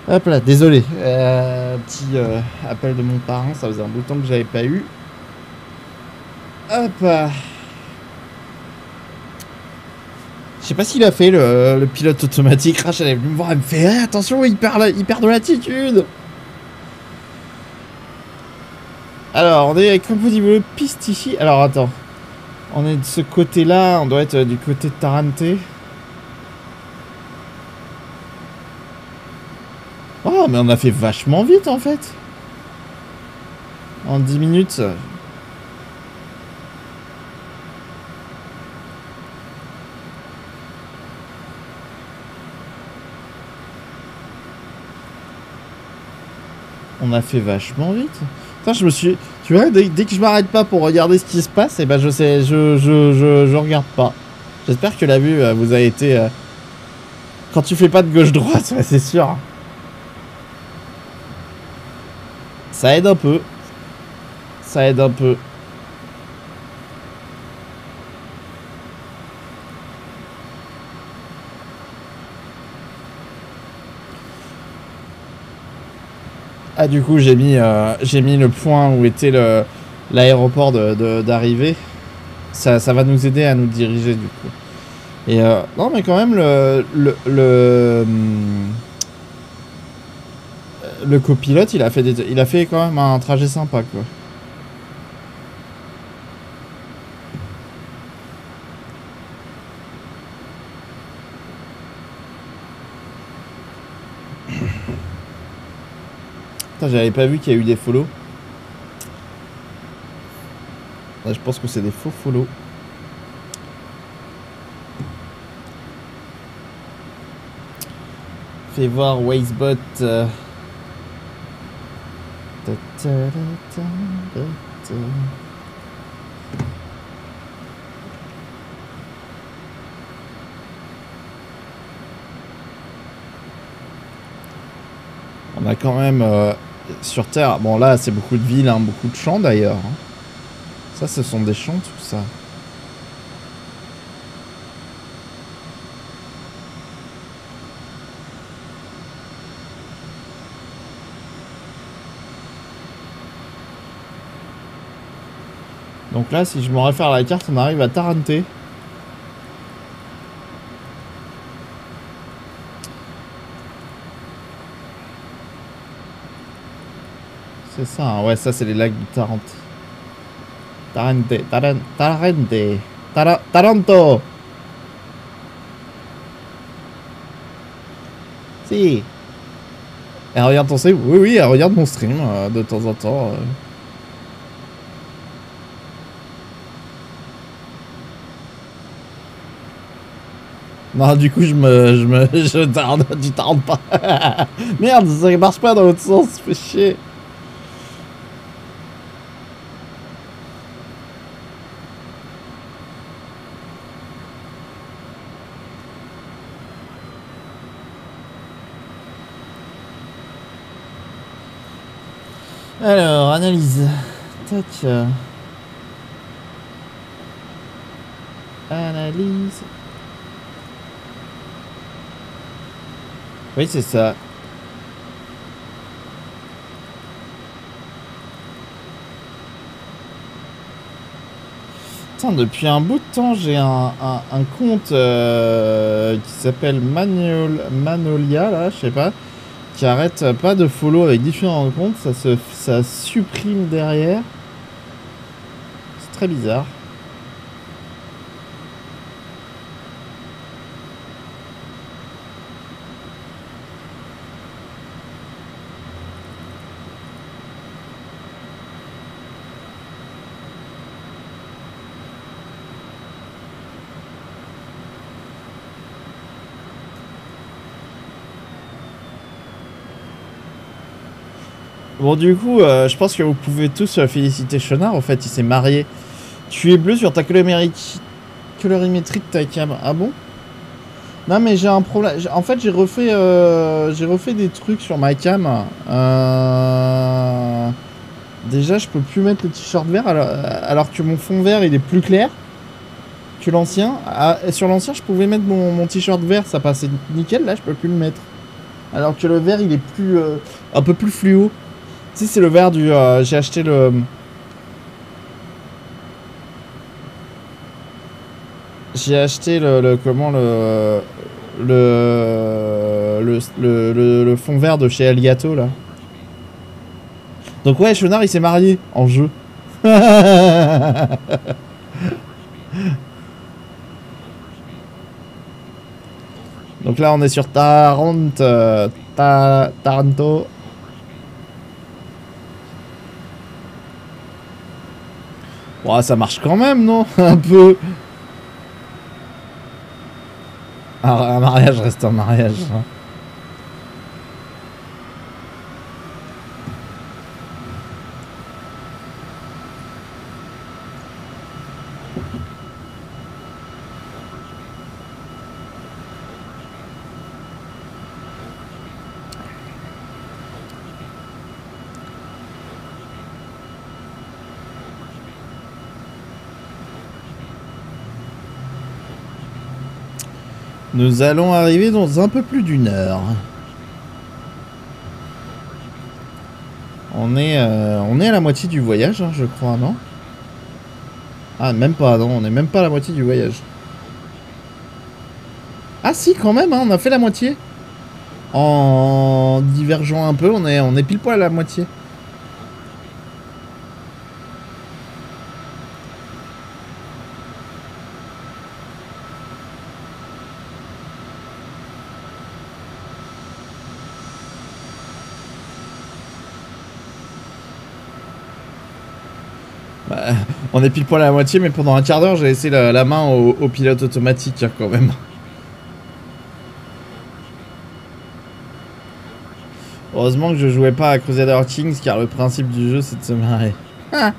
Hop là, désolé. Euh, petit euh, appel de mon parent, ça faisait un bout de temps que j'avais pas eu. Hop. Je sais pas s'il a fait le, le pilote automatique. Rachel est venue me voir, elle me fait hey, attention, il perd, la, il perd de l'attitude. Alors, on est comme au niveau de piste ici. Alors, attends. On est de ce côté-là, on doit être du côté de Tarente. Oh, mais on a fait vachement vite en fait. En dix minutes. On a fait vachement vite. Putain, je me suis... Tu vois, dès, dès que je m'arrête pas pour regarder ce qui se passe, et eh ben je sais, je, je, je, je regarde pas. J'espère que la vue euh, vous a été... Euh... Quand tu fais pas de gauche-droite, ouais, c'est sûr. Ça aide un peu. Ça aide un peu. Ah, du coup, j'ai mis, euh, j'ai mis le point où était le l'aéroport d'arrivée. Ça, ça va nous aider à nous diriger, du coup. Et euh, non, mais quand même, le... le, le Le copilote, il a fait des, il a fait quand même un trajet sympa, quoi. Putain, j'avais pas vu qu'il y a eu des follow. Là, je pense que c'est des faux follow. Fais voir Wazebot. Euh... Ta -ta -ta -ta -ta. On a quand même euh, sur Terre, bon là c'est beaucoup de villes, hein, beaucoup de champs d'ailleurs. Hein. Ça ce sont des champs tout ça. Donc là, si je me réfère à la carte, on arrive à Tarente. C'est ça, hein. Ouais, ça c'est les lacs de Tarente. Tarente, Tarente, Tarente, Tar Taranto. Si. Elle regarde ton stream. Oui, oui, elle regarde mon stream euh, de temps en temps. Euh. Non, du coup, je me... Je me... Je tarde, tu tardes pas. Merde, ça marche pas dans l'autre sens, ça fait chier. Alors, analyse. Tac. Analyse. Oui, c'est ça. Putain, depuis un bout de temps, j'ai un, un, un compte euh, qui s'appelle Manol, Manolia, là, je sais pas, qui arrête pas de follow avec différents comptes. Ça se ça supprime derrière. C'est très bizarre. Bon, du coup, euh, je pense que vous pouvez tous euh, féliciter Shonard. En fait, il s'est marié. Tu es bleu sur ta colorimétrie de ta cam. Ah bon? Non, mais j'ai un problème. En fait, j'ai refait, euh, j'ai refait des trucs sur ma cam. Euh... Déjà, je peux plus mettre le t-shirt vert alors, alors que mon fond vert il est plus clair que l'ancien. Ah, sur l'ancien, je pouvais mettre mon, mon t-shirt vert, ça passait nickel. Là, je peux plus le mettre. Alors que le vert, il est plus... Euh, un peu plus fluo. Si, c'est le vert du... Euh, j'ai acheté le... J'ai acheté le, le... Comment le... Le... Le, le, le, le fond vert de chez Elgato, là. Donc ouais, Chenard, il s'est marié en jeu. Donc là, on est sur Tarant... Euh, ta, Taranto. Ouais, ça marche quand même, non? Un peu. Un, un mariage reste un mariage. Hein. Nous allons arriver dans un peu plus d'une heure. On est, euh, on est à la moitié du voyage, hein, je crois, non? Ah, même pas, non, on est même pas à la moitié du voyage. Ah si, quand même, hein, on a fait la moitié. En divergeant un peu, on est, on est pile poil à la moitié. Bah, on est pile poil à la moitié, mais pendant un quart d'heure, j'ai laissé la, la main au, au pilote automatique, hein, quand même. Heureusement que je jouais pas à Crusader Kings, car le principe du jeu, c'est de se marrer. Ah.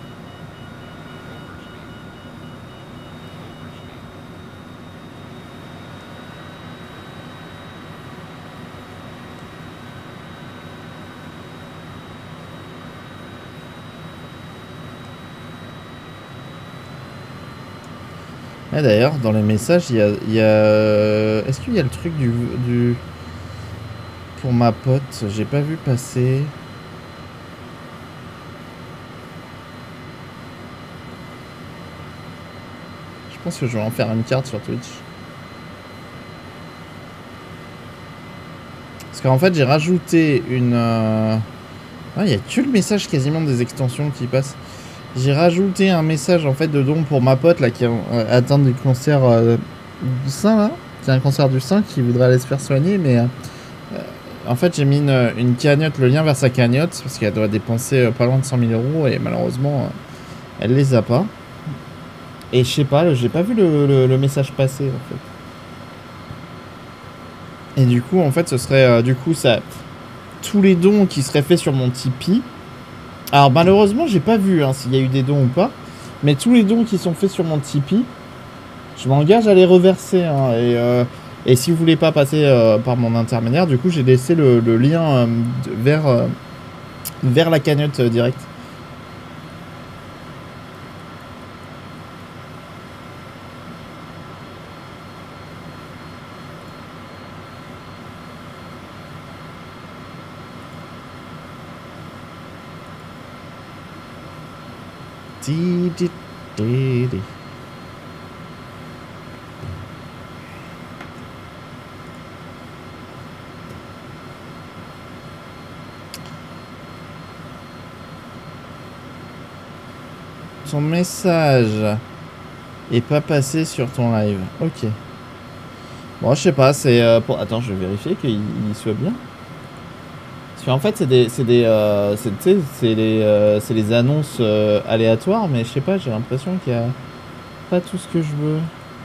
Ah, d'ailleurs, dans les messages, il y a... Il y a... Est-ce qu'il y a le truc du... du... Pour ma pote, j'ai pas vu passer... Je pense que je vais en faire une carte sur Twitch. Parce qu'en fait, j'ai rajouté une... Euh... Ah, il y a que le message quasiment des extensions qui passent. J'ai rajouté un message en fait de don pour ma pote là qui a euh, atteint du cancer euh, du sein là, qui a un cancer du sein, qui voudrait aller se faire soigner, mais euh, euh, en fait j'ai mis une, une cagnotte, le lien vers sa cagnotte parce qu'elle doit dépenser euh, pas loin de cent mille euros et malheureusement euh, elle les a pas. Et je sais pas, j'ai pas vu le, le, le message passer en fait. Et du coup en fait ce serait euh, du coup ça tous les dons qui seraient faits sur mon Tipeee. Alors malheureusement j'ai pas vu hein, s'il y a eu des dons ou pas, mais tous les dons qui sont faits sur mon Tipeee, je m'engage à les reverser hein, et, euh, et si vous voulez pas passer euh, par mon intermédiaire, du coup j'ai laissé le, le lien euh, vers, euh, vers la cagnotte euh, directe. Di, di, di, di. Ton message est pas passé sur ton live. Ok. Bon, je sais pas, c'est euh, pour... Attends, je vais vérifier qu'il soit bien. Parce qu'en fait, c'est des, c'est des, euh, c'est, c'est les, euh, c'est les annonces euh, aléatoires, mais je sais pas, j'ai l'impression qu'il y a pas tout ce que je veux.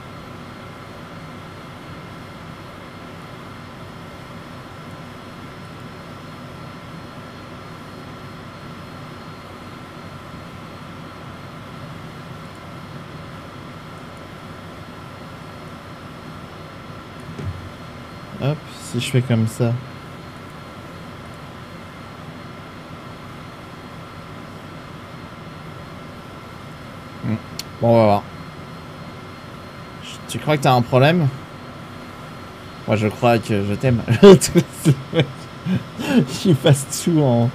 Hop, si je fais comme ça. Bon, on va voir. Tu crois que t'as un problème? Moi, je crois que je t'aime. Qu'il fasse tout en...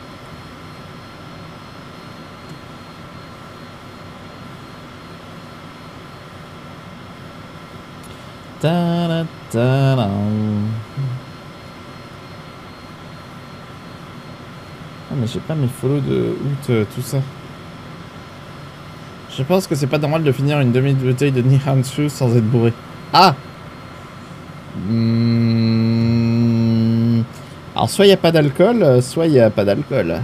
Ta-da, ta-da. Ah mais j'ai pas mes follow de août, euh, tout ça. Je pense que c'est pas normal de finir une demi-bouteille de Nihanshu sans être bourré. Ah mmh... Alors soit il n'y a pas d'alcool, soit il n'y a pas d'alcool.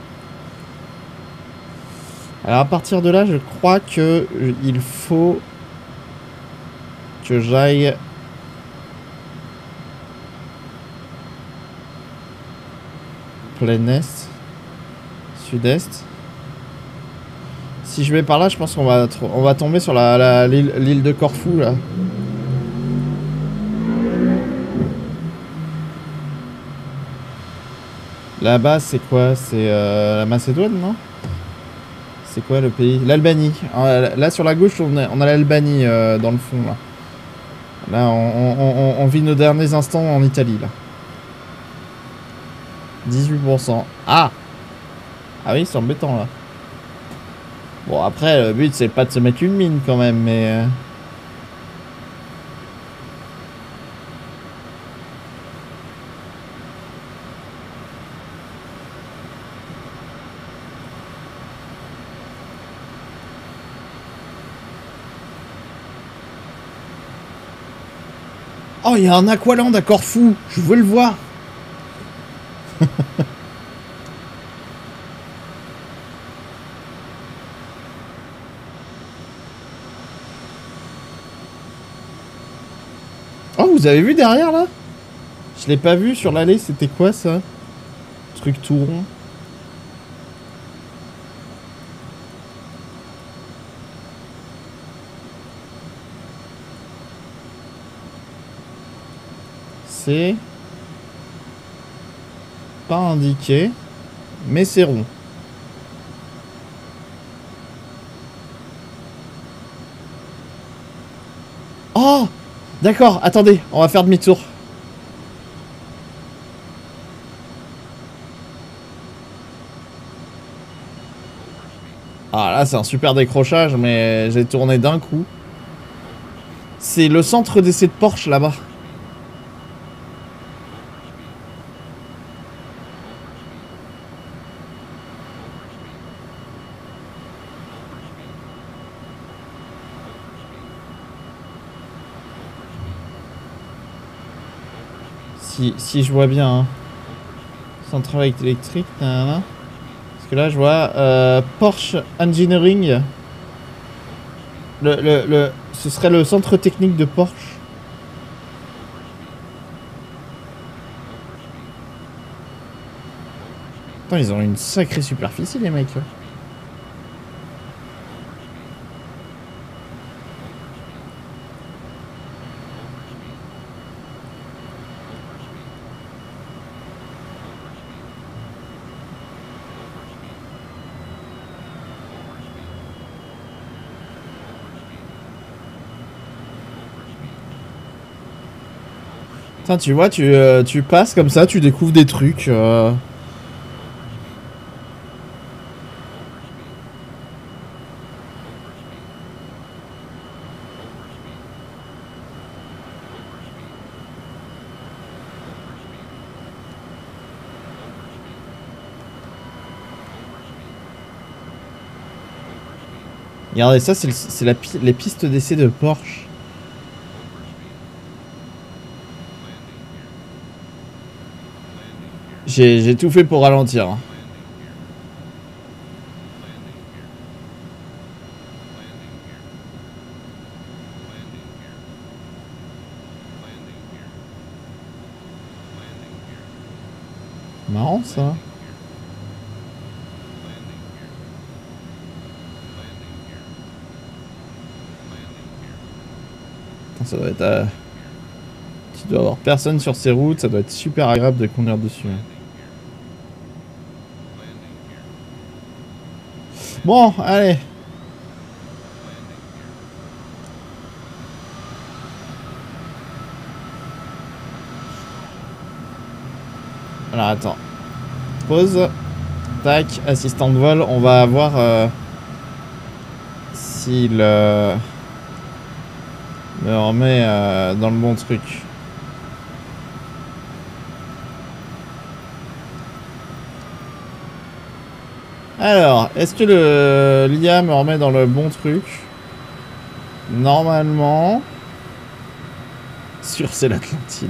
Alors à partir de là, je crois que il faut que j'aille... Plein est, sud-est. Si je vais par là, je pense qu'on va, on va tomber sur la, la, l'île de Corfou là. Là-bas, c'est quoi? C'est euh, la Macédoine, non? C'est quoi le pays? L'Albanie. Là, sur la gauche, on a, on a l'Albanie euh, dans le fond, là. Là, on, on, on, on vit nos derniers instants en Italie, là. dix-huit pour cent. Ah! Ah oui, c'est embêtant, là. Bon, après, le but, c'est pas de se mettre une mine, quand même, mais... Euh... Oh, il y a un Aqualand à Corfou. Je veux le voir. Oh, vous avez vu derrière, là? Je l'ai pas vu sur l'allée. C'était quoi, ça? Truc tout rond. C'est... pas indiqué. Mais c'est rond. Oh! D'accord, attendez, on va faire demi-tour. Ah là, c'est un super décrochage, mais j'ai tourné d'un coup. C'est le centre d'essai de Porsche là-bas. Si, si je vois bien, hein. Centrale électrique, nanana. Parce que là, je vois euh, Porsche Engineering. Le, le, le, ce serait le centre technique de Porsche. Attends, ils ont une sacrée superficie, les mecs. Putain, tu vois, tu, euh, tu passes comme ça, tu découvres des trucs. Euh... Regardez, ça, c'est la, les pistes d'essai de Porsche. J'ai tout fait pour ralentir. Hein. Marrant ça. Ça doit être... Euh... Tu dois avoir personne sur ces routes, ça doit être super agréable de conduire dessus. Bon, allez. Alors attends. Pause. Tac, assistant de vol. On va voir euh, s'il euh, me remet euh, dans le bon truc. Alors, est-ce que le l'I A me remet dans le bon truc? Normalement... Sûr, c'est l'Atlantide.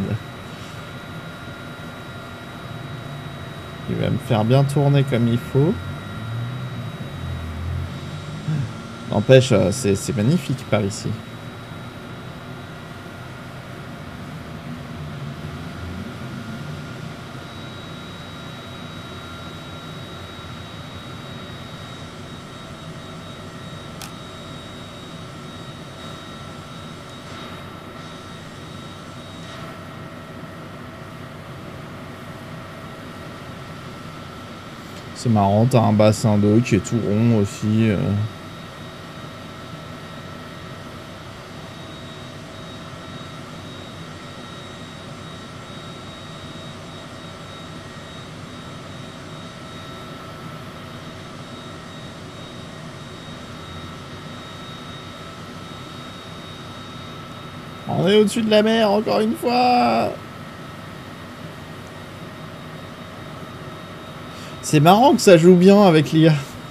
Il va me faire bien tourner comme il faut. N'empêche, c'est magnifique par ici. C'est marrant, t'as un bassin d'eau qui est tout rond aussi. Euh. On est au-dessus de la mer, encore une fois. C'est marrant que ça joue bien avec l'I A.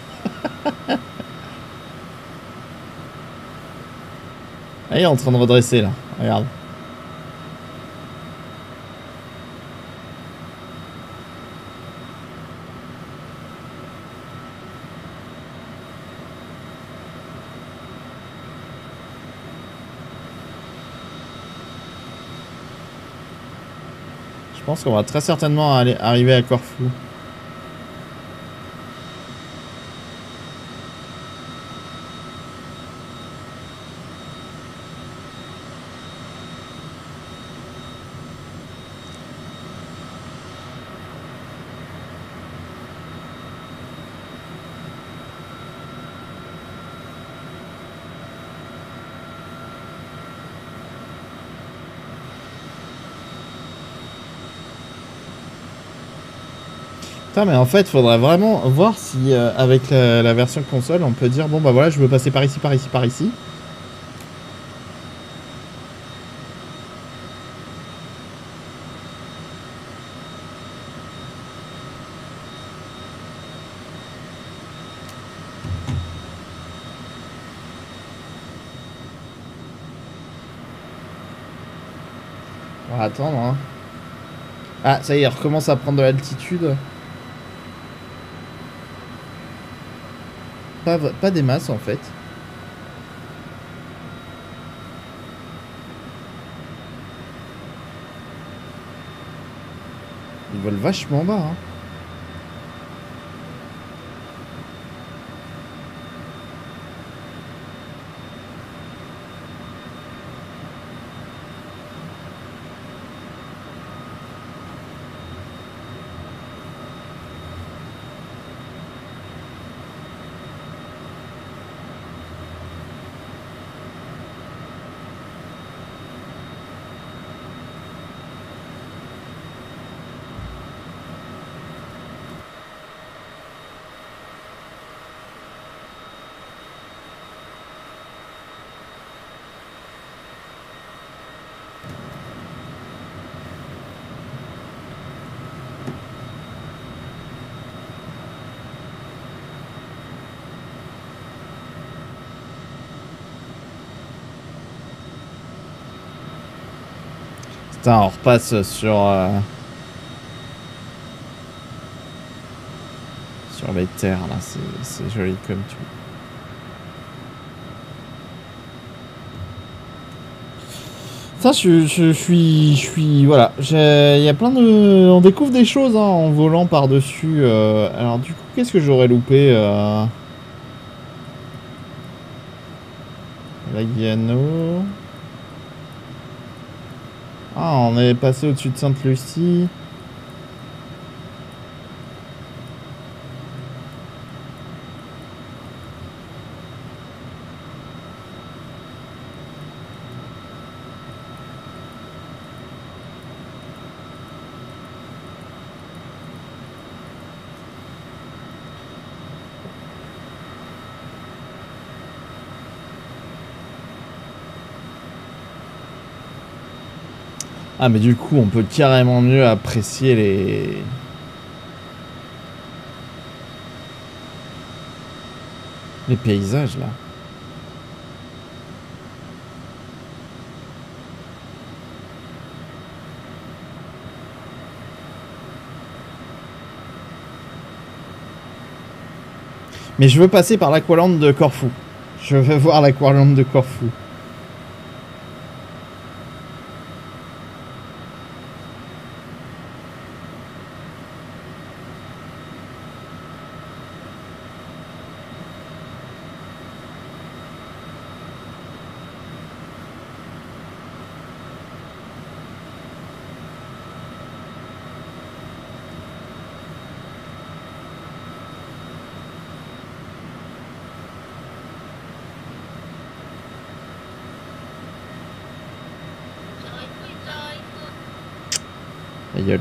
Ah, il est en train de redresser là, regarde. Je pense qu'on va très certainement aller arriver à Corfou. Putain, mais en fait, faudrait vraiment voir si euh, avec la, la version console, on peut dire bon bah voilà, je veux passer par ici, par ici, par ici. On va attendre. Hein. Ah, ça y est, il recommence à prendre de l'altitude. Pas, pas des masses en fait. Ils volent vachement bas. Hein. Putain, on repasse sur... Euh... sur les terres, là. C'est joli comme tout. Ça, je, je, je suis... Je suis... Voilà. Il y a plein de... On découvre des choses hein, en volant par-dessus. Euh... Alors, du coup, qu'est-ce que j'aurais loupé euh... Lagano... Ah, on est passé au-dessus de Sainte-Lucie. Ah mais du coup on peut carrément mieux apprécier les... les paysages là. Mais je veux passer par l'Aqualand de Corfou. Je veux voir l'Aqualand de Corfou. La gueule.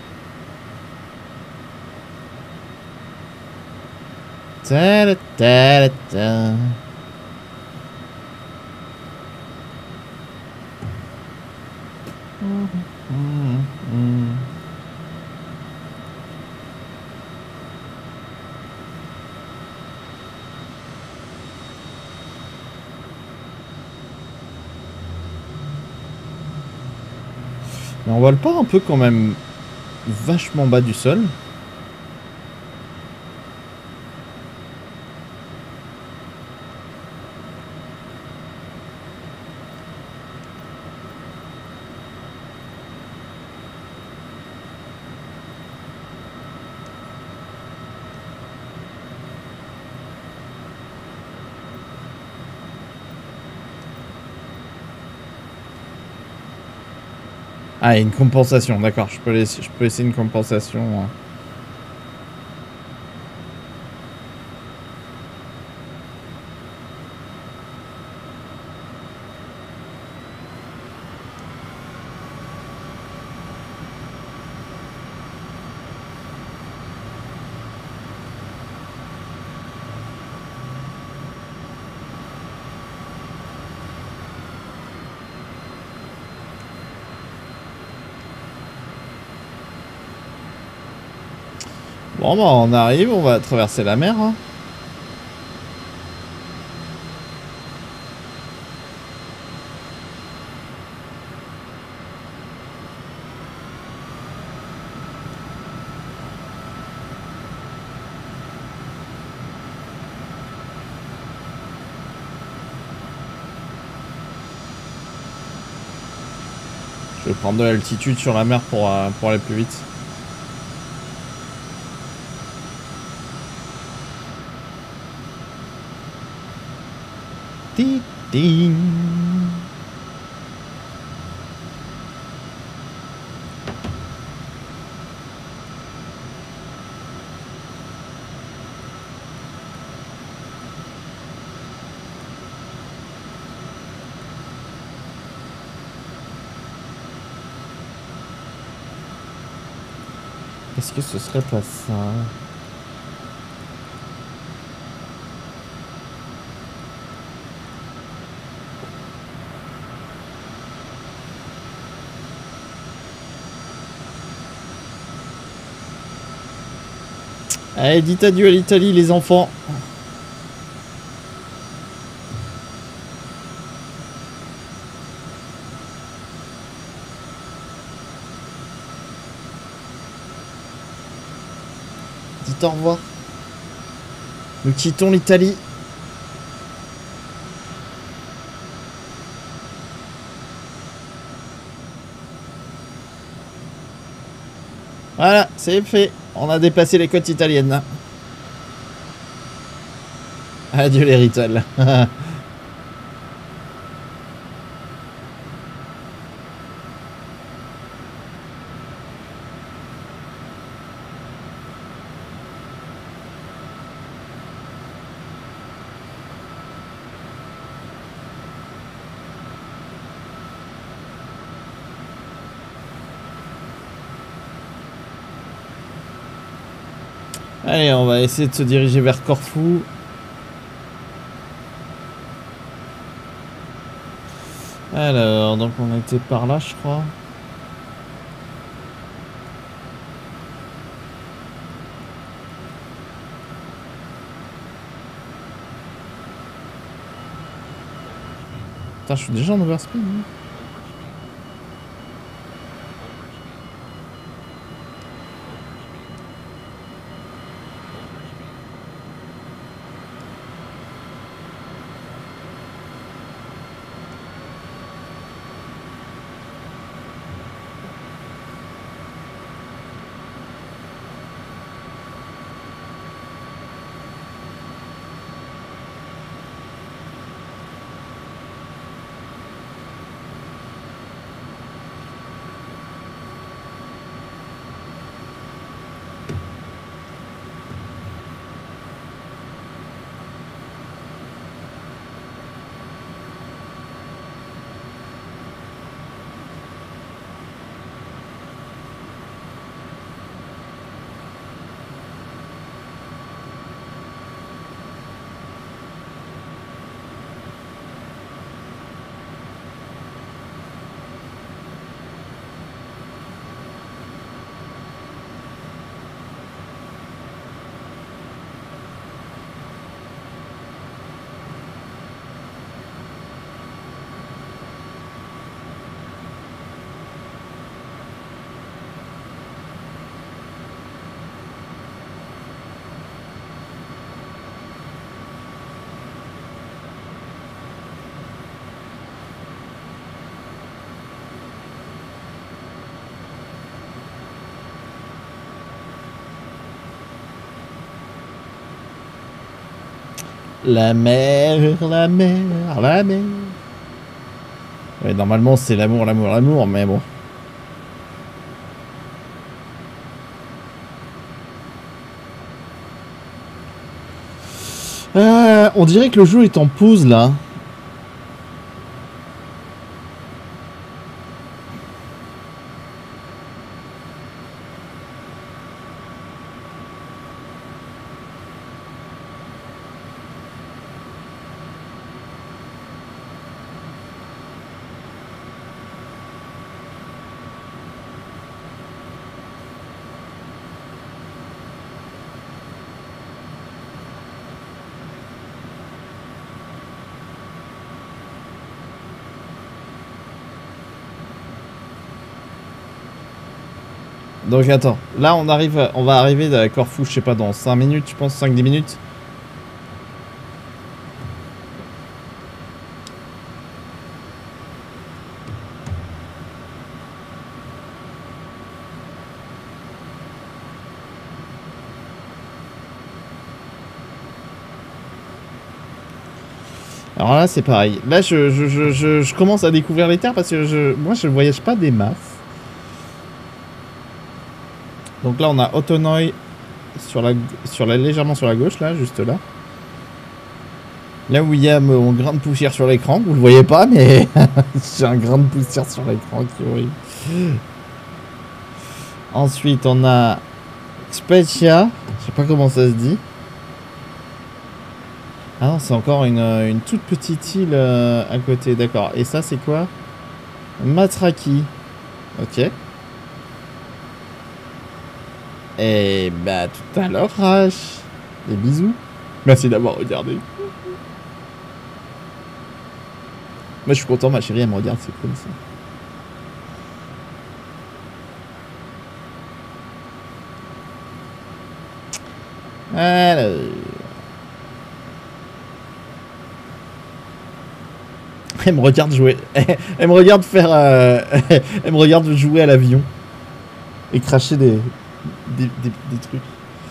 Ta -ta -ta -ta. Mm -hmm. Mm. Mais on vole pas un peu quand même vachement bas du sol? Ah, une compensation, d'accord, je peux laisser, je peux laisser une compensation. Hein. Bon bah on arrive, on va traverser la mer. Hein. Je vais prendre de l'altitude sur la mer pour, euh, pour aller plus vite. Ding. Est-ce que ce serait pas ça? Allez, dites adieu à l'Italie, les enfants. Dites au revoir. Nous quittons l'Italie. Voilà, c'est fait. On a dépassé les côtes italiennes. Adieu les Rital. Allez, on va essayer de se diriger vers Corfou. Alors, donc on était par là, je crois. Putain, je suis déjà en overspeed. Hein. La mer, la mer, la mer. Ouais, normalement c'est l'amour, l'amour, l'amour, mais bon. Euh, on dirait que le jeu est en pause là. Donc attends, là on arrive, on va arriver à Corfou, je sais pas, dans cinq minutes, je pense, cinq dix minutes. Alors là c'est pareil, là je, je, je, je, je commence à découvrir les terres parce que je, moi je voyage pas des masses. Donc là on a Autonoy sur la, sur la, légèrement sur la gauche là, juste là. Là où il y a mon grain de poussière sur l'écran, vous le voyez pas mais j'ai un grain de poussière sur l'écran qui est horrible. Ensuite on a Spezia, je sais pas comment ça se dit. Ah non, c'est encore une, une toute petite île euh, à côté, d'accord. Et ça c'est quoi? Matraki. Ok. Et bah tout à l'heure, H. Des bisous. Merci d'avoir regardé. Moi je suis content, ma chérie elle me regarde, c'est cool ça. Alors... Elle me regarde jouer. Elle me regarde faire... Euh... Elle me regarde jouer à l'avion. Et cracher des... Des, des, des trucs.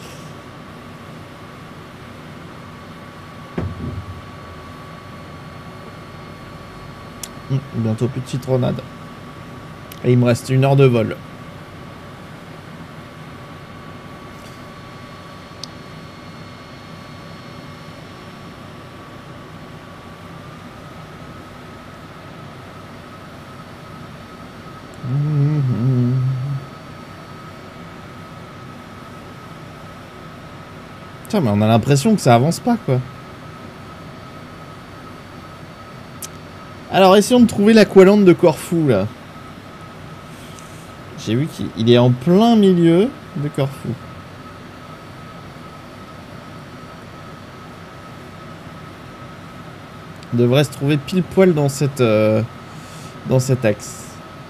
Mmh, bientôt plus de citronnade. Et il me reste une heure de vol. Tiens, mais on a l'impression que ça avance pas, quoi. Alors, essayons de trouver l'Aqualand de Corfou, là. J'ai vu qu'il est en plein milieu de Corfou. devrait se trouver pile poil dans cette euh, dans cet axe.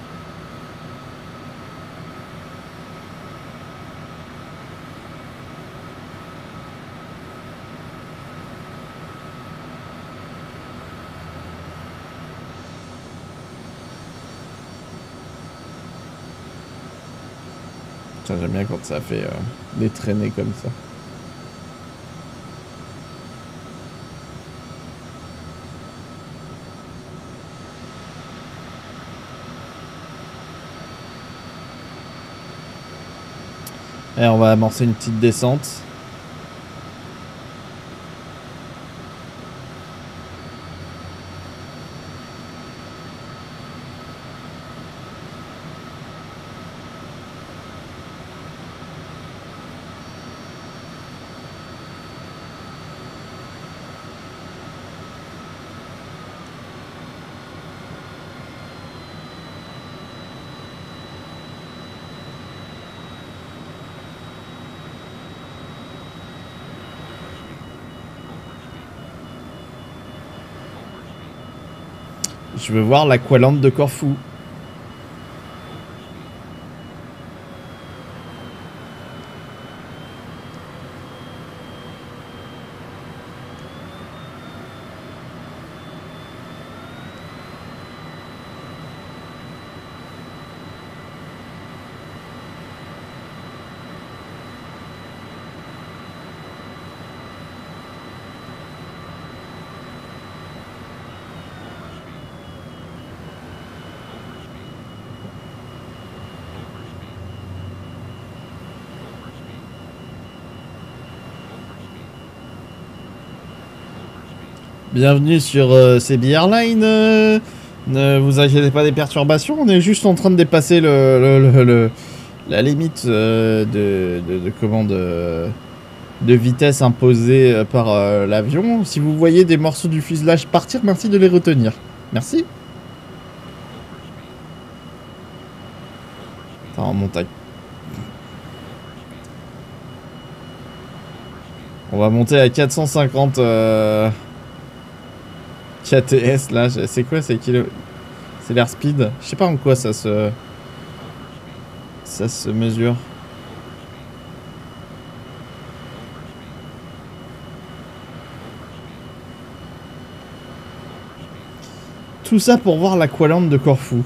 J'aime bien quand ça fait euh, des traînées comme ça. Et on va amorcer une petite descente. Je veux voir l'Aqualand de Corfou. Bienvenue sur euh, C B Airline. Euh, ne vous inquiétez pas des perturbations. On est juste en train de dépasser le, le, le, le la limite euh, de, de, de commande euh, de vitesse imposée par euh, l'avion. Si vous voyez des morceaux du fuselage partir, merci de les retenir. Merci. Attends, on monte à... On va monter à quatre cent cinquante euh... K T S là. C'est quoi? C'est kilo... C'est l'airspeed. Je sais pas en quoi ça se... Ça se mesure. Tout ça pour voir l'Aqualand de Corfou.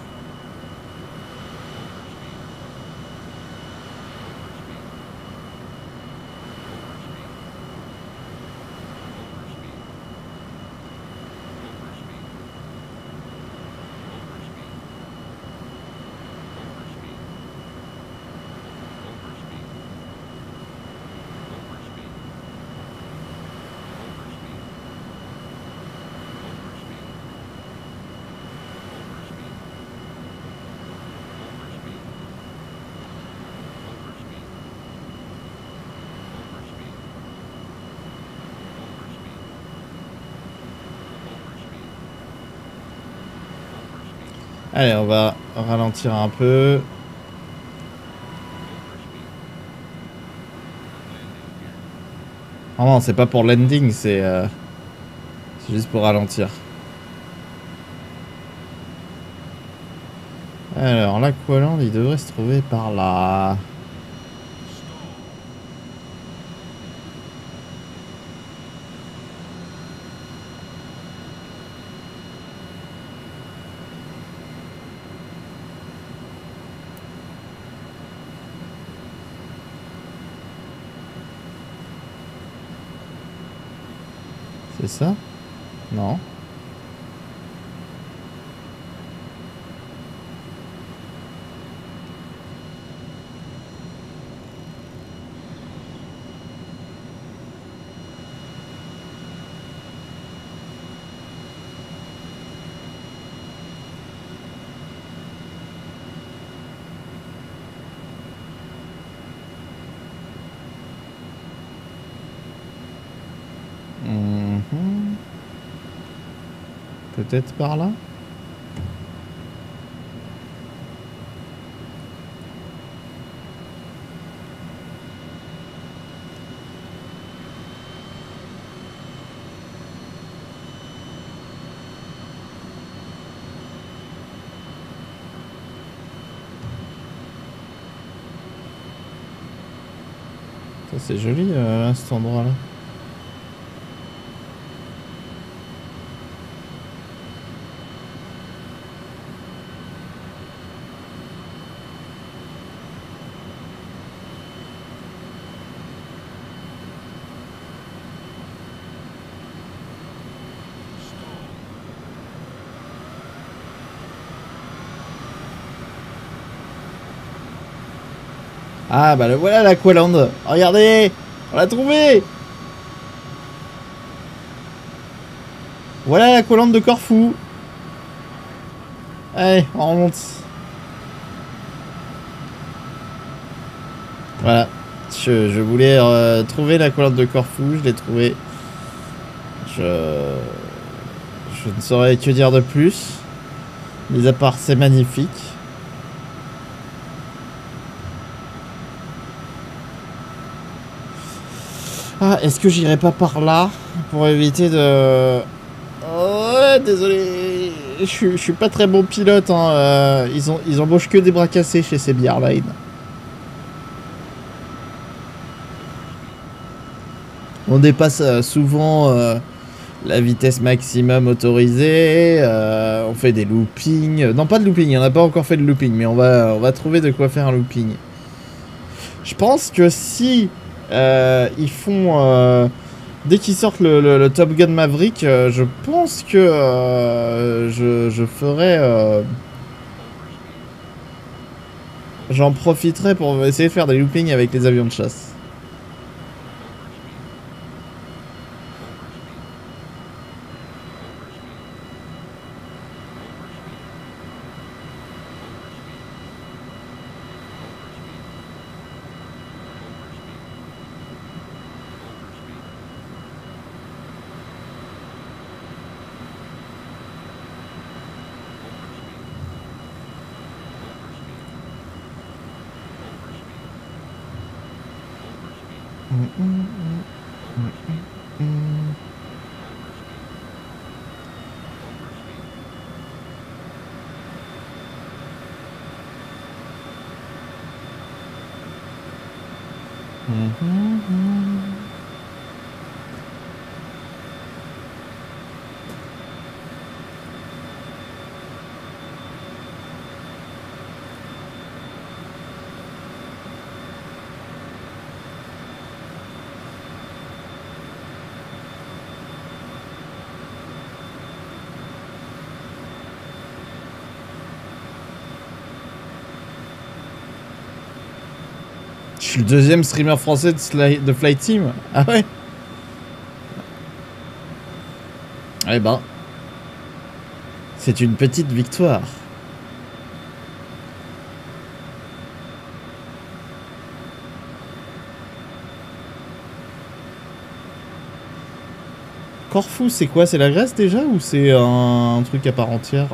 Allez, on va ralentir un peu. Oh non, c'est pas pour landing, c'est euh, c'est juste pour ralentir. Alors, l'Aqualand, il devrait se trouver par là. C'est ça? Non. Mmh. Peut-être par là? Ça c'est joli euh, cet endroit là. Ah bah le voilà l'Aqualand. Regardez, on l'a trouvé. Voilà l'Aqualand de Corfou. Allez, on remonte. Voilà. Je, je voulais euh, trouver l'Aqualand de Corfou, je l'ai trouvé. Je... Je ne saurais que dire de plus. Mis à part, c'est magnifique. Ah, est-ce que j'irai pas par là pour éviter de... Oh, ouais, désolé, je suis, je suis pas très bon pilote. Hein. Euh, ils, ont, ils embauchent que des bras cassés chez C B Airlines. On dépasse euh, souvent euh, la vitesse maximum autorisée. Euh, on fait des loopings. Non, pas de looping, on n'a pas encore fait de looping, mais on va, on va trouver de quoi faire un looping. Je pense que si euh, ils font... Euh, dès qu'ils sortent le, le, le Top Gun Maverick, euh, je pense que euh, je, je ferai... Euh, J'en profiterai pour essayer de faire des loopings avec les avions de chasse. Je suis le deuxième streamer français de, Sly de Flight Team. Ah ouais. Eh ben. C'est une petite victoire. Corfou, c'est quoi? C'est la Grèce déjà ou c'est un, un truc à part entière?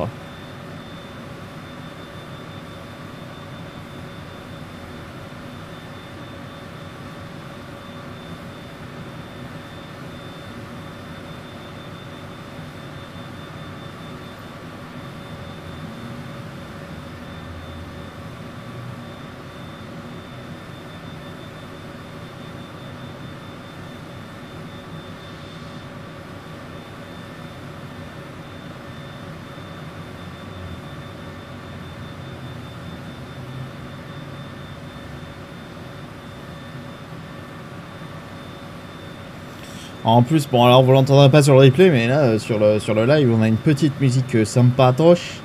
En plus, bon alors vous l'entendrez pas sur le replay, mais là euh, sur le sur le live, on a une petite musique euh, sympatoche.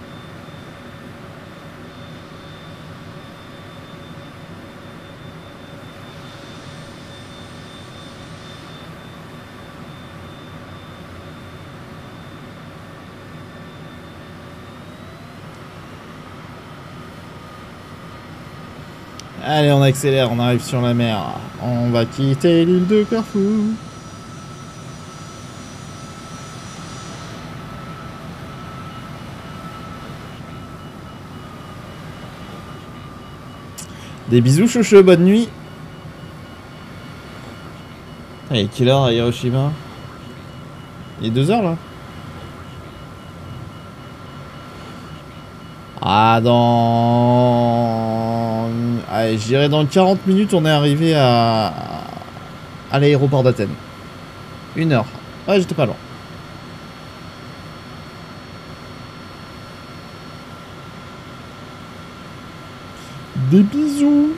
Allez, on accélère, on arrive sur la mer. On va quitter l'île de Corfou. Des bisous chouchou, bonne nuit. Allez, quelle heure à Hiroshima? Il est deux heures là. Ah, dans... Allez, je dirais dans quarante minutes, on est arrivé à, à l'aéroport d'Athènes. Une heure. Ouais, j'étais pas loin. Des bisous.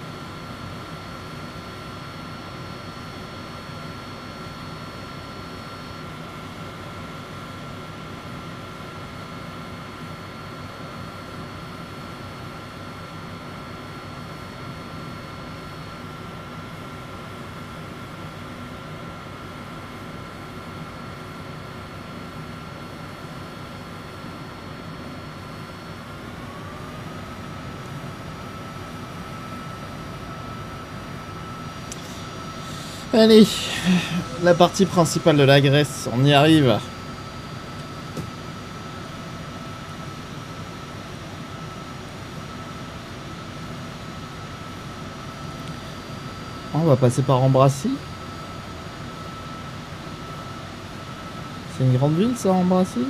Allez, la partie principale de la Grèce, on y arrive. On va passer par Ambrassi. C'est une grande ville, ça, Ambrassi?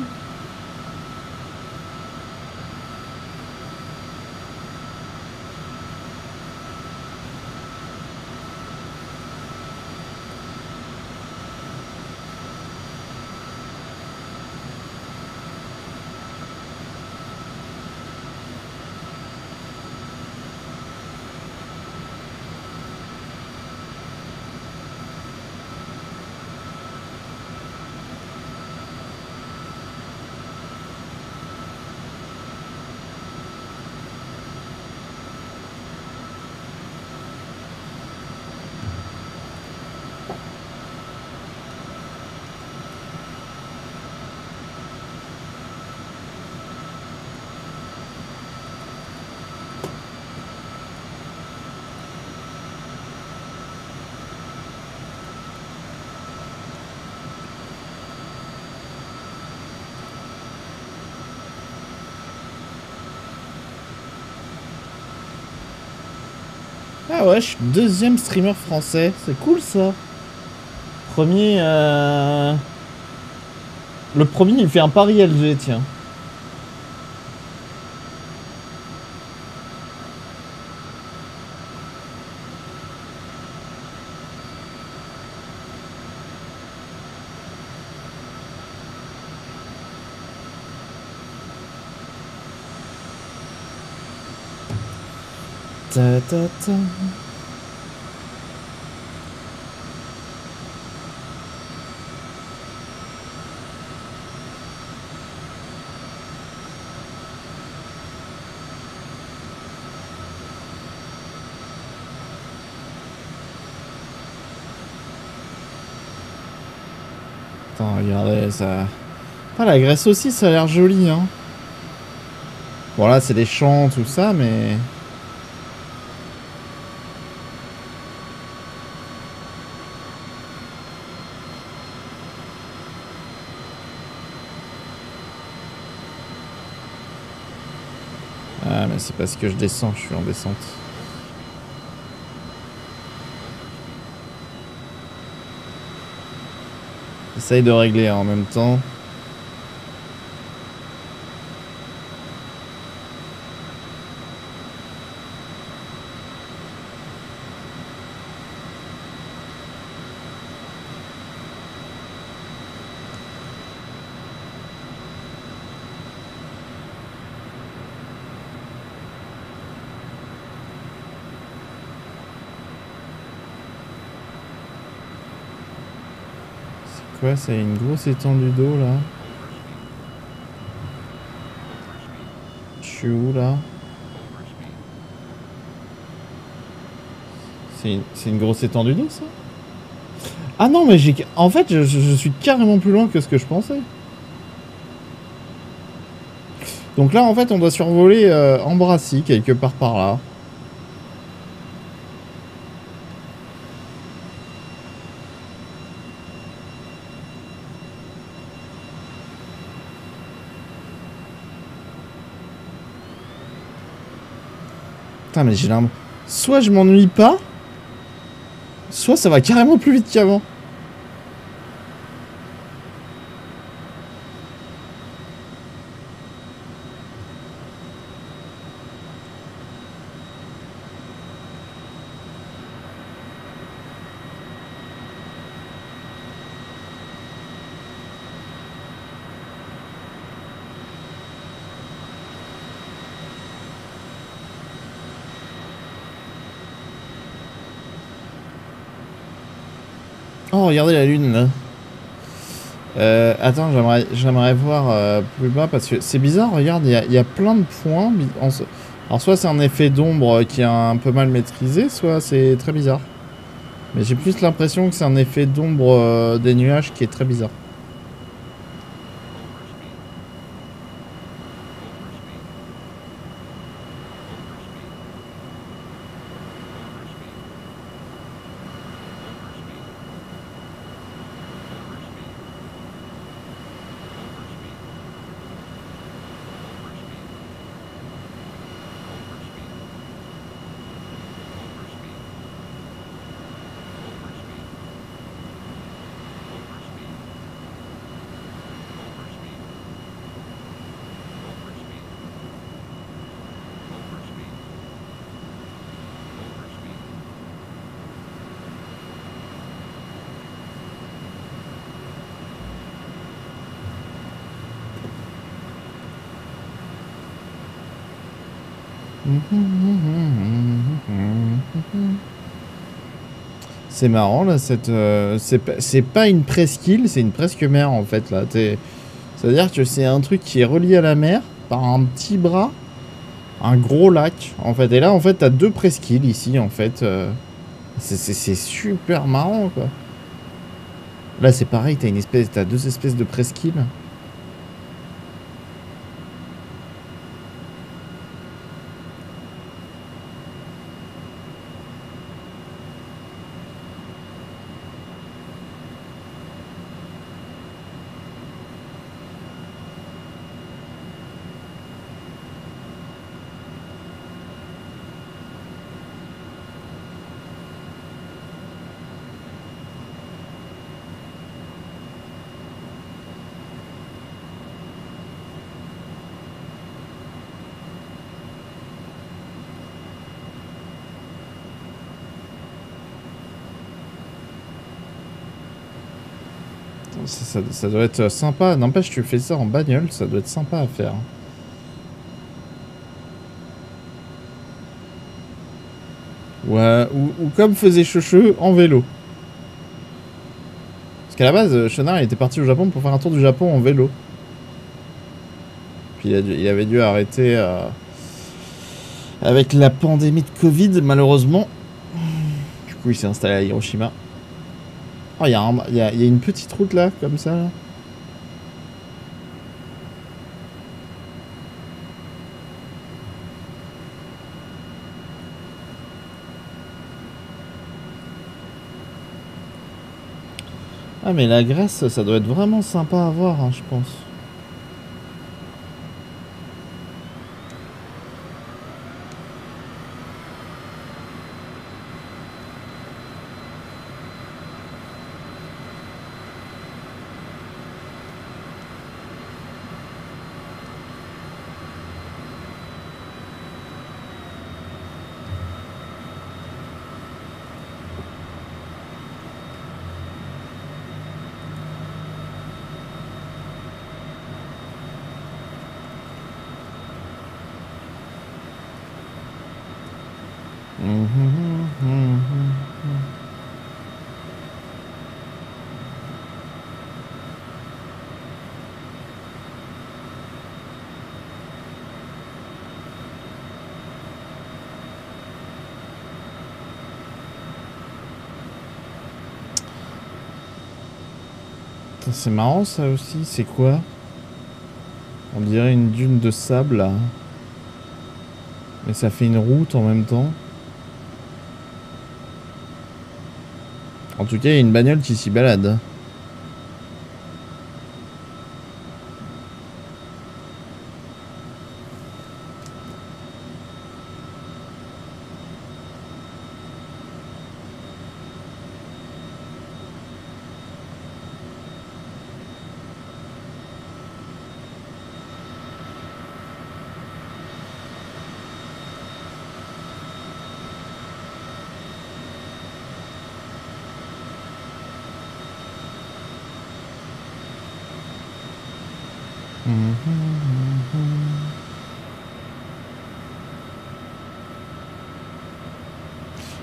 Ah ouais, je suis deuxième streamer français. C'est cool ça. Premier... Euh... Le premier, il fait un pari L G, tiens. Ta ta ta. Attends, regardez ça. Ah, la Grèce aussi, ça a l'air joli, hein. Bon, là, c'est des champs, tout ça, mais... Ah, mais c'est parce que je descends, je suis en descente. J'essaye de régler en même temps. Quoi, c'est une grosse étendue d'eau là. Je suis où là? C'est une, une grosse étendue d'eau ça? Ah non mais j'ai... En fait je, je suis carrément plus loin que ce que je pensais. Donc là en fait on doit survoler euh, Ambrassi quelque part par là. Putain mais j'ai l'arme. Soit je m'ennuie pas, soit ça va carrément plus vite qu'avant. Oh, regardez la lune là. Euh, attends, j'aimerais, j'aimerais voir euh, plus bas parce que c'est bizarre. Regarde, il y, y a plein de points. Alors, soit c'est un effet d'ombre qui est un peu mal maîtrisé, soit c'est très bizarre. Mais j'ai plus l'impression que c'est un effet d'ombre euh, des nuages qui est très bizarre. C'est marrant là, cette euh, c'est pas une presqu'île, c'est une presque mer en fait là. C'est-à-dire que c'est un truc qui est relié à la mer par un petit bras, un gros lac en fait. Et là en fait t'as deux presqu'îles ici en fait. Euh, c'est super marrant quoi. Là c'est pareil, t'as une espèce, t'as deux espèces de presqu'îles. Ça, ça, ça doit être sympa. N'empêche, tu fais ça en bagnole, ça doit être sympa à faire. Ouais, ou, ou comme faisait Checheux, en vélo. Parce qu'à la base, Chenard il était parti au Japon pour faire un tour du Japon en vélo. Puis il, a dû, il avait dû arrêter euh, avec la pandémie de Covid, malheureusement. Du coup, il s'est installé à Hiroshima. Oh, il y, y, y a une petite route là, comme ça. Là. Ah, mais la Grèce, ça doit être vraiment sympa à voir, hein, je pense. C'est marrant ça aussi, c'est quoi? On dirait une dune de sable là. Mais ça fait une route en même temps. En tout cas, il y a une bagnole qui s'y balade.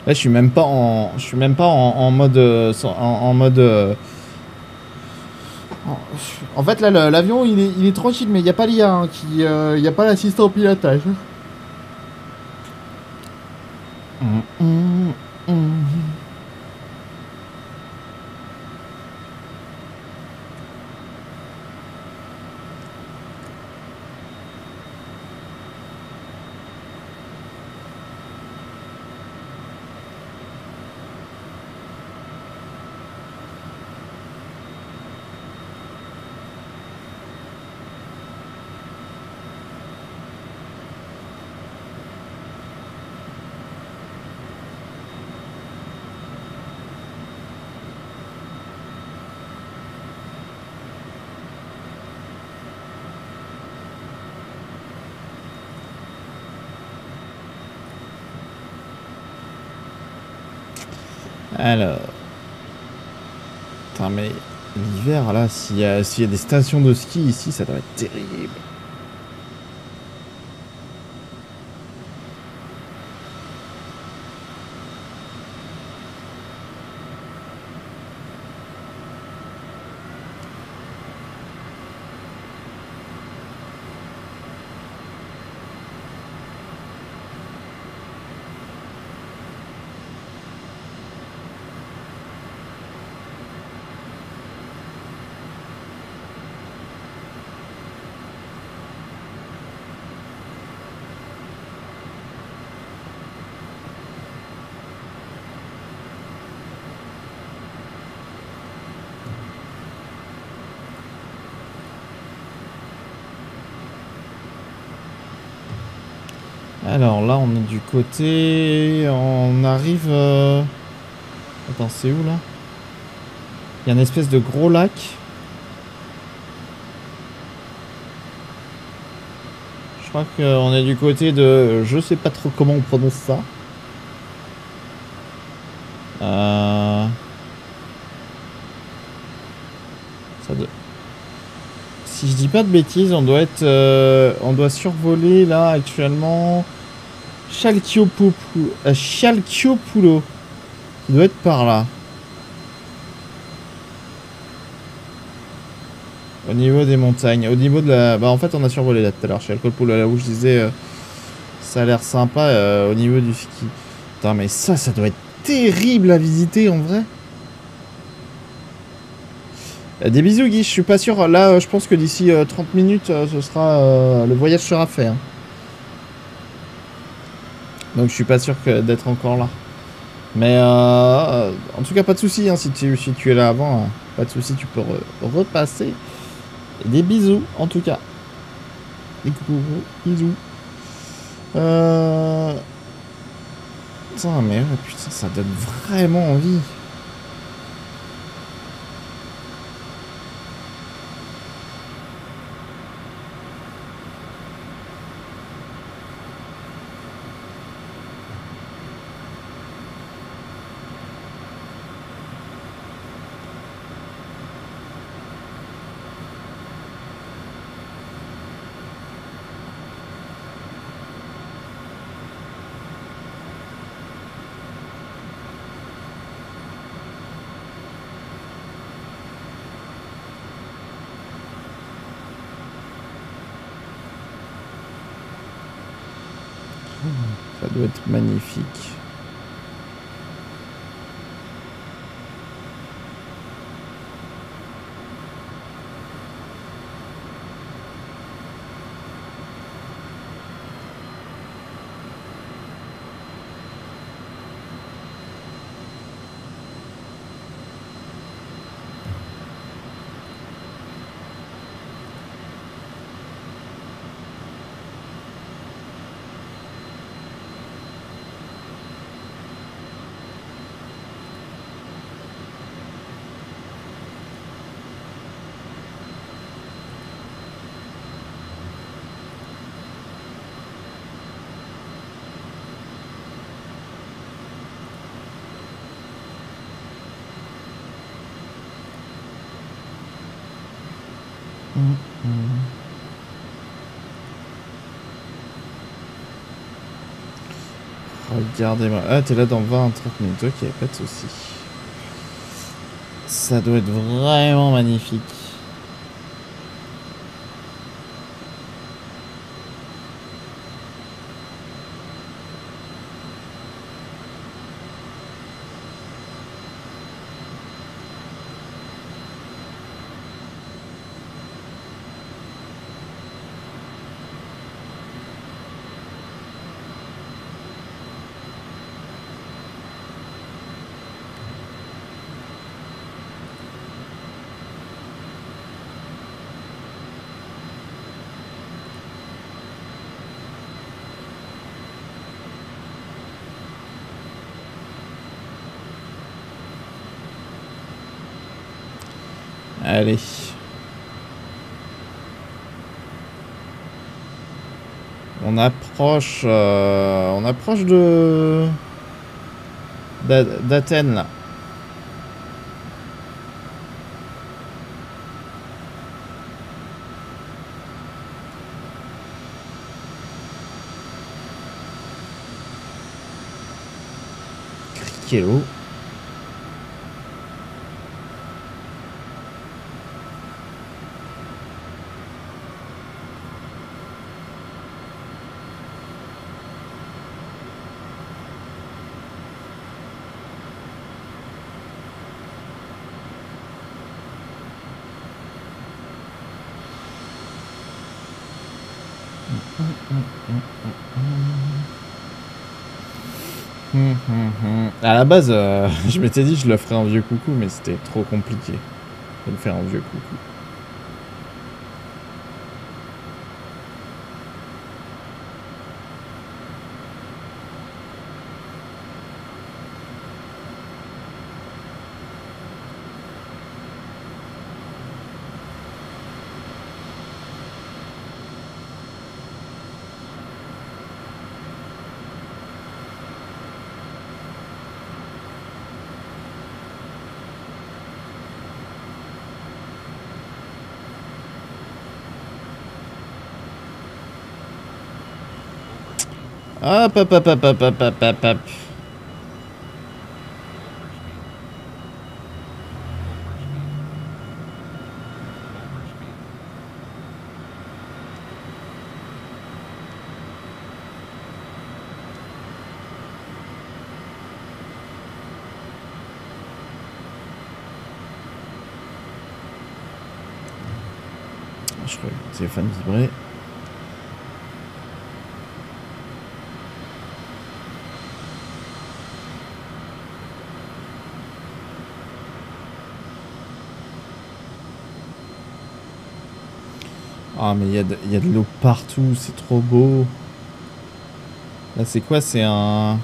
Là, je suis même pas en, je suis même pas en, en mode, euh, en, en mode. Euh, en, en fait, là, l'avion, il est, il est tranquille, mais il n'y a pas l'I A, hein, qui, euh, il n'y a pas l'assistant au pilotage. Hum, hum, hum. Alors. Putain, mais l'hiver, là, s'il y, s'il y a des stations de ski ici, ça doit être terrible. Alors là, on est du côté... On arrive... Euh... Attends, c'est où, là? Il y a une espèce de gros lac. Je crois qu'on est du côté de... Je sais pas trop comment on prononce ça. Euh... Ça doit... Si je dis pas de bêtises, on doit être... Euh... On doit survoler, là, actuellement... Chalkiopoulou. Euh, Chalkiopoulou. Il doit être par là. Au niveau des montagnes. Au niveau de la... Bah en fait on a survolé là tout à l'heure. Chalkiopoulou, là où je disais... Euh, ça a l'air sympa euh, au niveau du ski. Putain mais ça, ça doit être terrible à visiter en vrai. Euh, des bisous Guy, je suis pas sûr. Là euh, je pense que d'ici euh, trente minutes euh, ce sera... Euh, le voyage sera fait. Hein. Donc je suis pas sûr que d'être encore là. Mais euh, en tout cas pas de soucis hein, si, tu, si tu es là avant, hein, pas de soucis, tu peux re, repasser. Et des bisous en tout cas. Des gros bisous. Euh... Putain mais putain ça donne vraiment envie. Ça doit être magnifique. Mmh, mmh. Oh Regardez-moi. Ah, t'es là dans vingt à trente minutes. Ok, pas de soucis. Ça doit être vraiment magnifique. Allez. On approche... Euh, on approche de... d'Athènes, là. Criquello. Hum, hum, hum. À la base, euh, je m'étais dit que je le ferais en vieux coucou, mais c'était trop compliqué de le faire en vieux coucou. Hop, hop, hop, hop, hop, hop, hop, hop, hop. Je crois que le téléphone vibrait. Ah, mais il y a de, y a de l'eau partout, c'est trop beau. Là, c'est quoi? C'est un...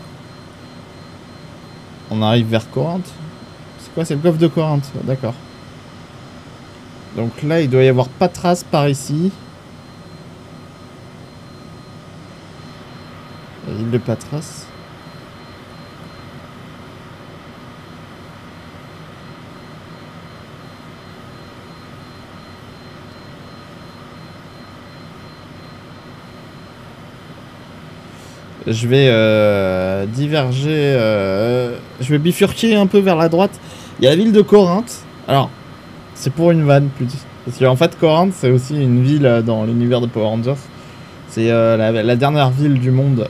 On arrive vers Corinthe? C'est quoi? C'est le golfe de Corinthe, d'accord. Donc là, il doit y avoir Patras par ici. L'île de Patras. Je vais euh, diverger, euh, je vais bifurquer un peu vers la droite. Il y a la ville de Corinthe. Alors, c'est pour une vanne plus. Parce qu'en fait, Corinthe, c'est aussi une ville dans l'univers de Power Rangers. C'est euh, la, la dernière ville du monde.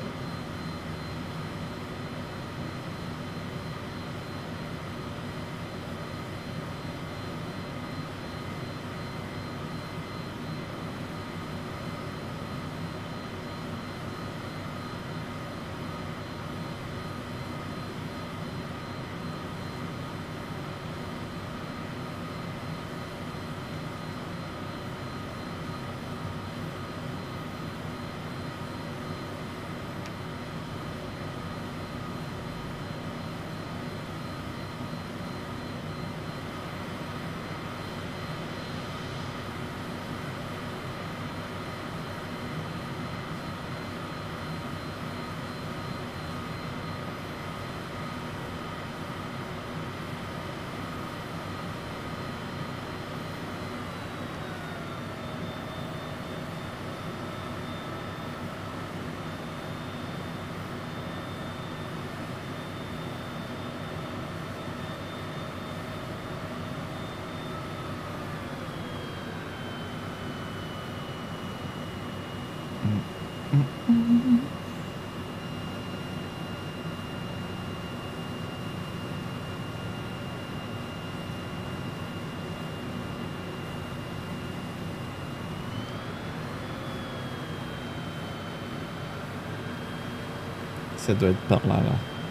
Ça doit être par là, là.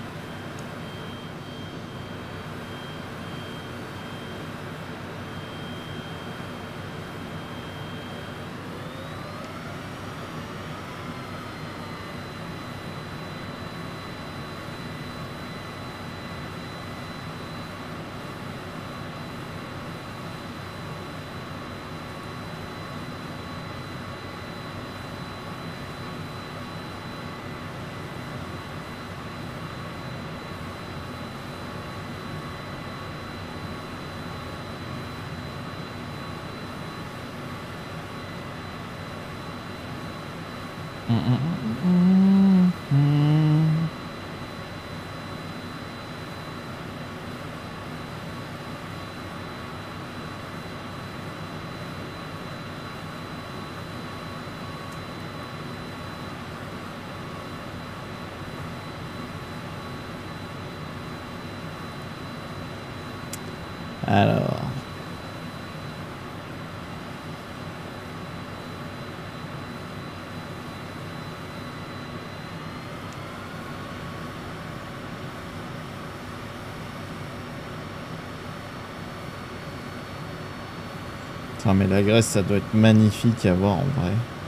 Alors... Putain, mais la Grèce, ça doit être magnifique à voir en vrai.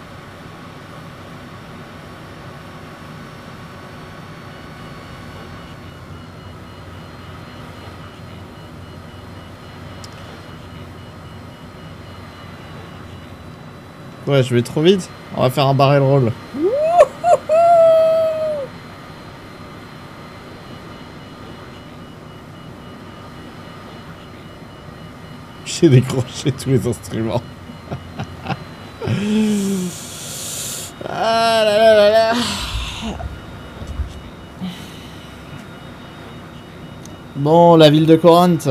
Ouais, je vais trop vite. On va faire un barrel roll. J'ai décroché tous les instruments. Ah là là là là. Bon, la ville de Corinthe.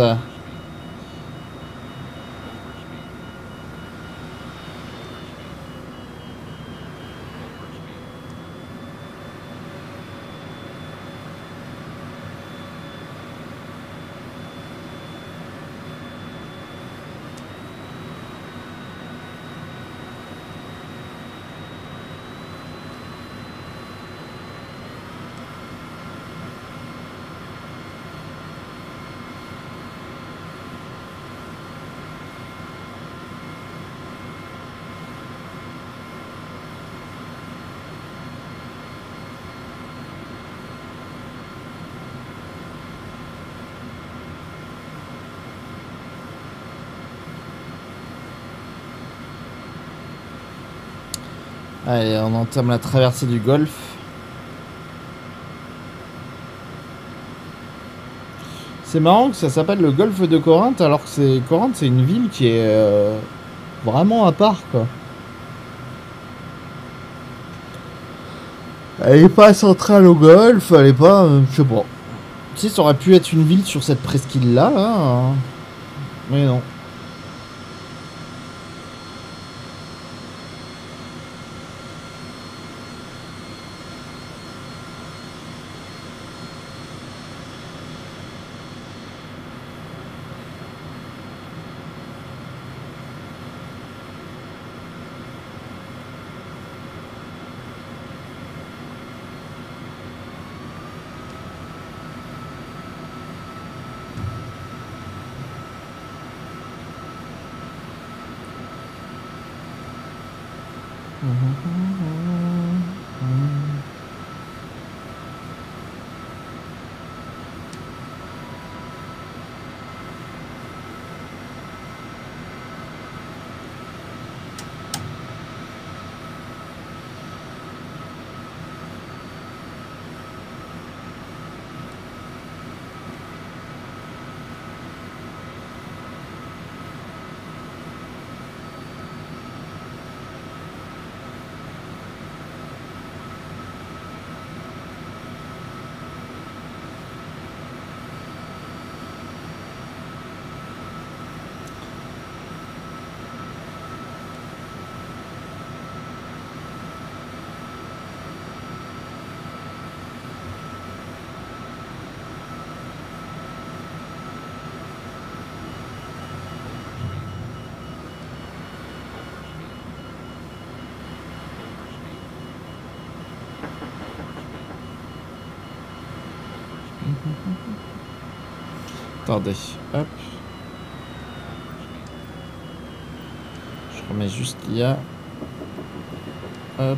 Allez, on entame la traversée du Golfe. C'est marrant que ça s'appelle le Golfe de Corinthe, alors que c'est Corinthe, c'est une ville qui est euh, vraiment à part, quoi. Elle est pas centrale au Golfe, elle est pas... Euh, je sais pas. Si, ça aurait pu être une ville sur cette presqu'île-là, là, hein. Mais non. Attendez, hop. Je remets juste l'I A. Hop.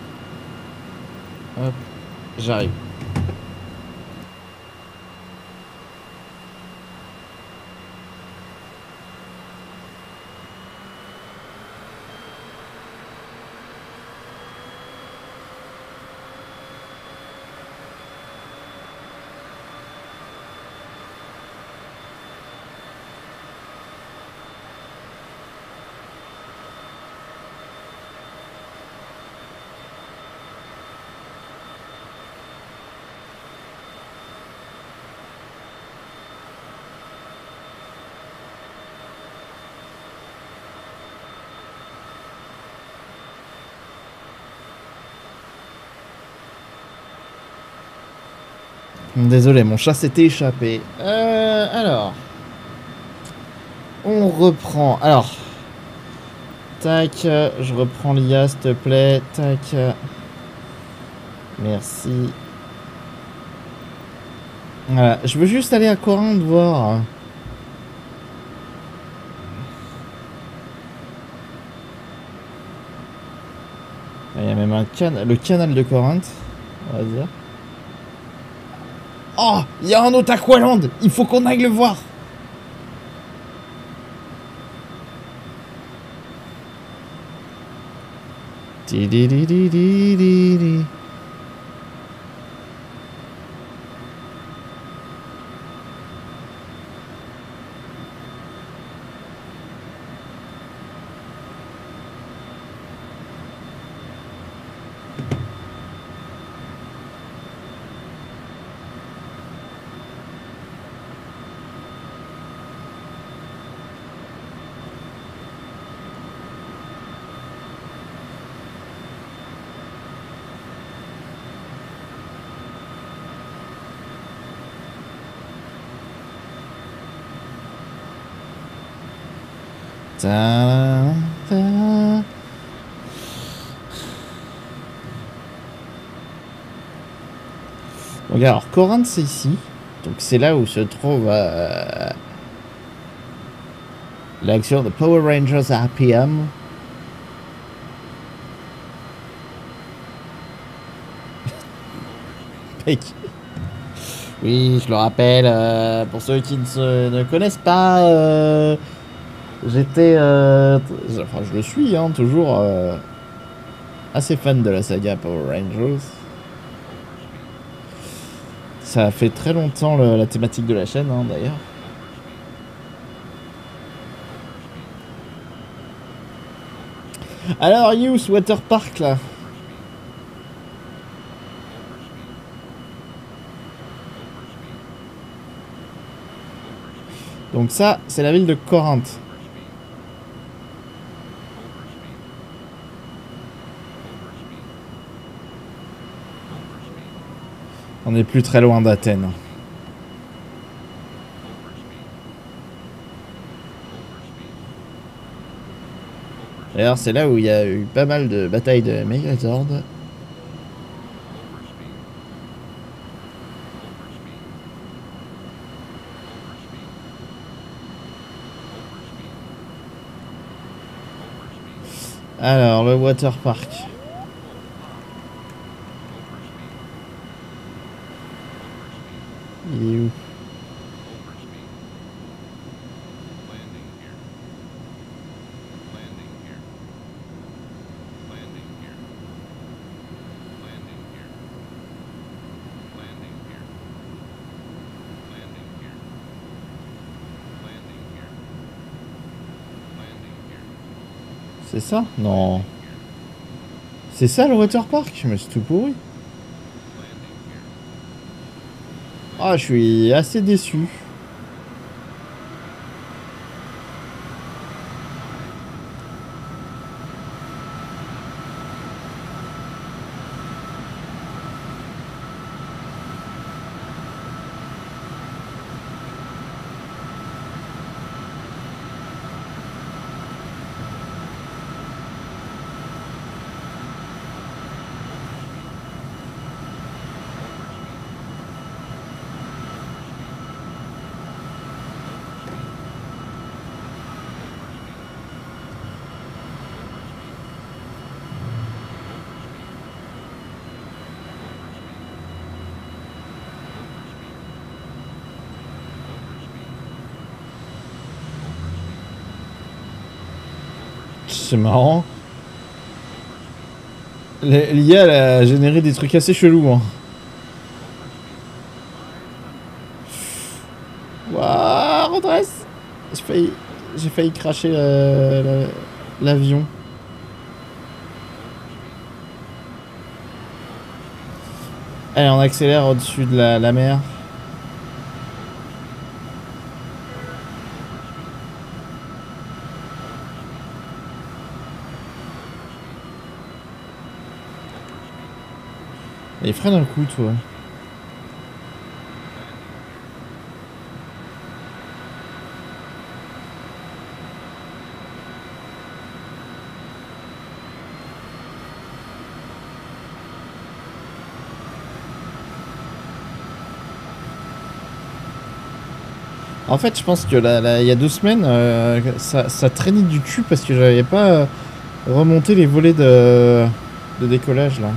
Hop. J'arrive. Désolé, mon chat s'était échappé. Euh, alors. On reprend. Alors. Tac. Je reprends l'I A, s'il te plaît. Tac. Merci. Voilà. Je veux juste aller à Corinthe voir. Il y a même un canal. Le canal de Corinthe. On va dire. Oh, il y a un autre Aqualand. Il faut qu'on aille le voir. Di di di di di di di. Ta, ta. Donc alors, Corinthe c'est ici. Donc c'est là où se trouve euh, l'action de Power Rangers R P M. Oui, je le rappelle, euh, pour ceux qui ne, se, ne connaissent pas, euh, j'étais, euh, enfin je le suis, hein, toujours euh, assez fan de la saga Power Rangers. Ça a fait très longtemps le, la thématique de la chaîne, hein, d'ailleurs. Alors, Youth Water Park, là. Donc ça, c'est la ville de Corinthe. On n'est plus très loin d'Athènes. D'ailleurs, c'est là où il y a eu pas mal de batailles de Megazord. Alors, le Water Park. Il est où? C'est ça? Non. C'est ça le Water Park? Mais c'est tout pourri. Ah, je suis assez déçu. C'est marrant. L'I A, elle a généré des trucs assez chelous. Hein. Waouh, redresse. J'ai failli, j'ai failli cracher l'avion. La, la, Allez, on accélère au-dessus de la, la mer. Et freine un coup, toi. En fait, je pense que là, là, il y a deux semaines, euh, ça, ça traînait du cul parce que j'avais pas remonté les volets de, de décollage là.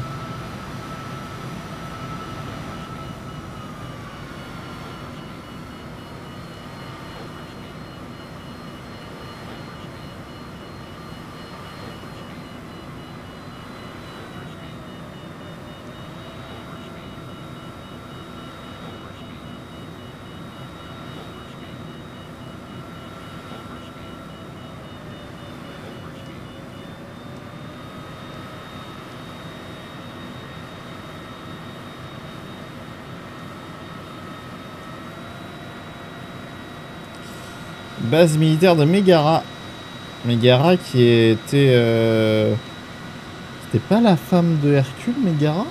Base militaire de Megara. Megara qui était... Euh... C'était pas la femme de Hercule, Megara?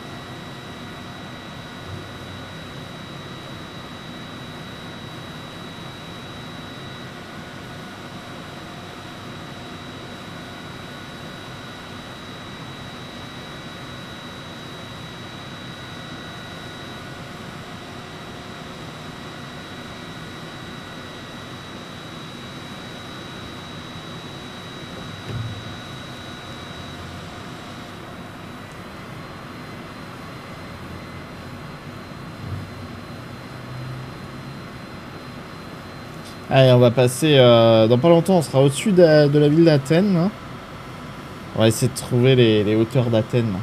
Allez, on va passer... Euh, dans pas longtemps, on sera au-dessus de, de la ville d'Athènes. Hein. On va essayer de trouver les, les hauteurs d'Athènes.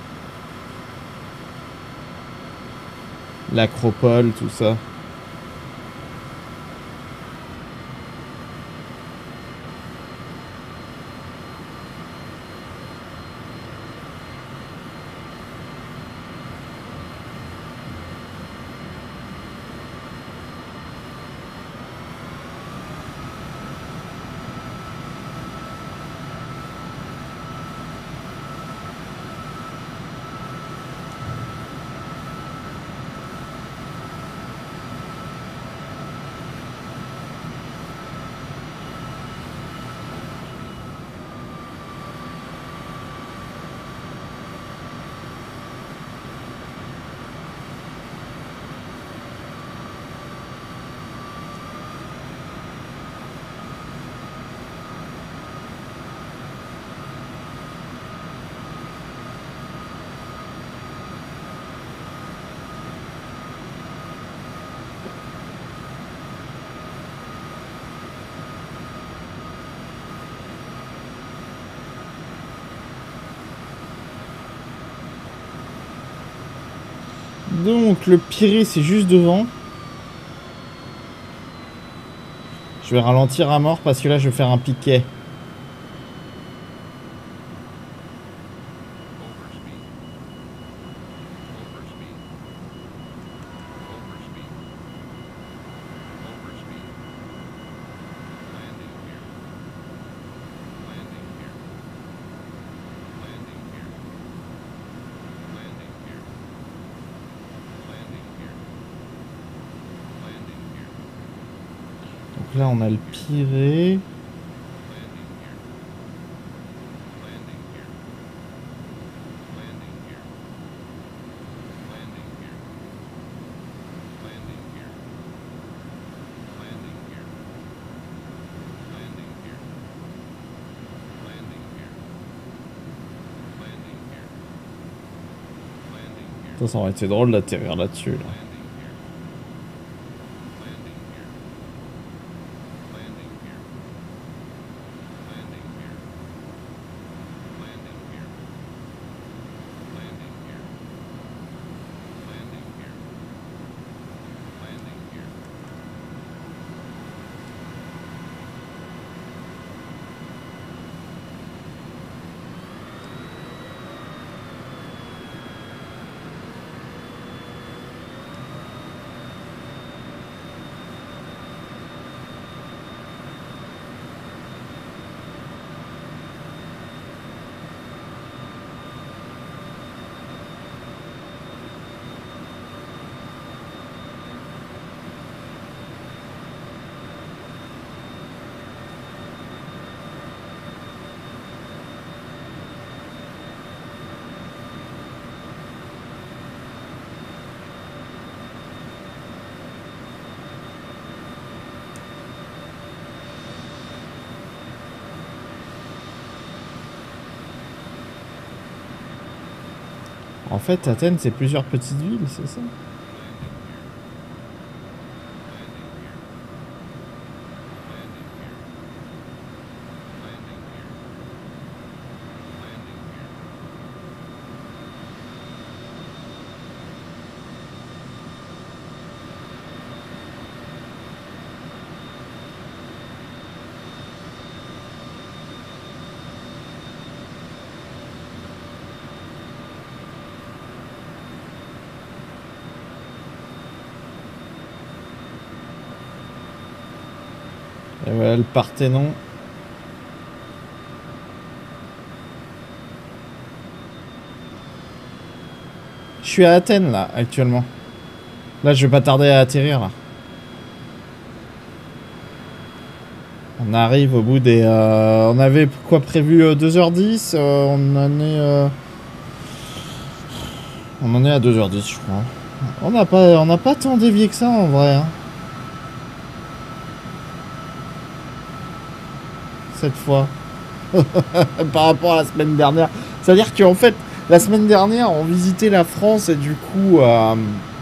L'acropole, tout ça. Donc le Pirée c'est juste devant. Je vais ralentir à mort parce que là je vais faire un piquet. Là on a le Pirée. Ça, ça aurait été drôle d'atterrir là-dessus là. En fait, Athènes, c'est plusieurs petites villes, c'est ça? Et voilà le Parthénon. Je suis à Athènes là actuellement. Là je vais pas tarder à atterrir là. On arrive au bout des... Euh, on avait quoi prévu euh, deux heures dix, euh, on en est... Euh, on en est à deux heures dix je crois. On n'a pas, on n'a pas tant dévié que ça en vrai. Hein. Cette fois. Par rapport à la semaine dernière. C'est-à-dire qu'en fait, la semaine dernière, on visitait la France et du coup... Euh,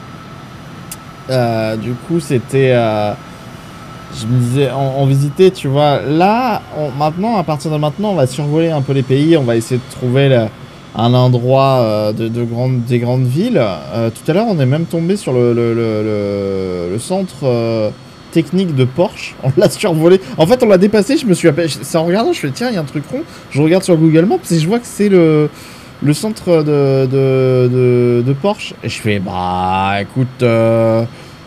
euh, du coup, c'était... Euh, je me disais, on, on visitait, tu vois. Là, on, maintenant, à partir de maintenant, on va survoler un peu les pays. On va essayer de trouver le, un endroit euh, de, de grandes, des grandes villes. Euh, tout à l'heure, on est même tombé sur le, le, le, le, le centre euh, technique de Porsche. On l'a survolé. En fait, on l'a dépassé. Je me suis appelé. C'est en regardant, je fais tiens, il y a un truc rond. Je regarde sur Google Maps et je vois que c'est le, le centre de, de, de, de Porsche. Et je fais bah écoute. Euh,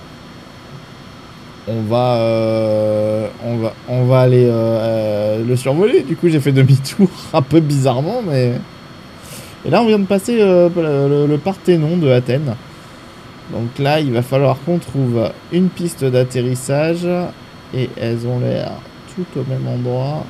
On va, euh, on va, on va aller euh, euh, le survoler. Du coup, j'ai fait demi-tour un peu bizarrement, mais et là, on vient de passer euh, le, le Parthénon de Athènes. Donc là, il va falloir qu'on trouve une piste d'atterrissage et elles ont l'air toutes au même endroit.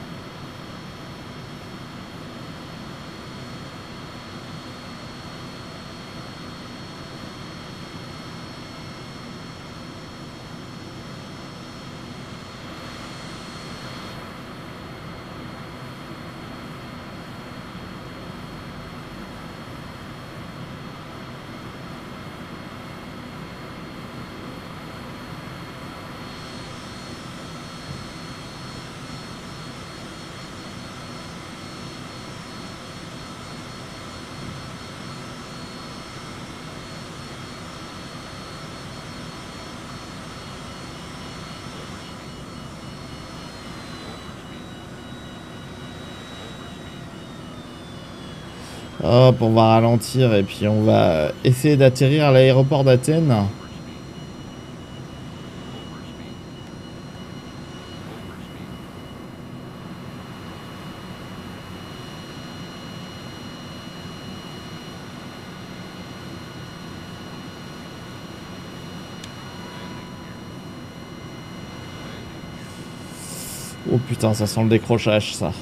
Hop, on va ralentir et puis on va essayer d'atterrir à l'aéroport d'Athènes. Oh putain, ça sent le décrochage, ça.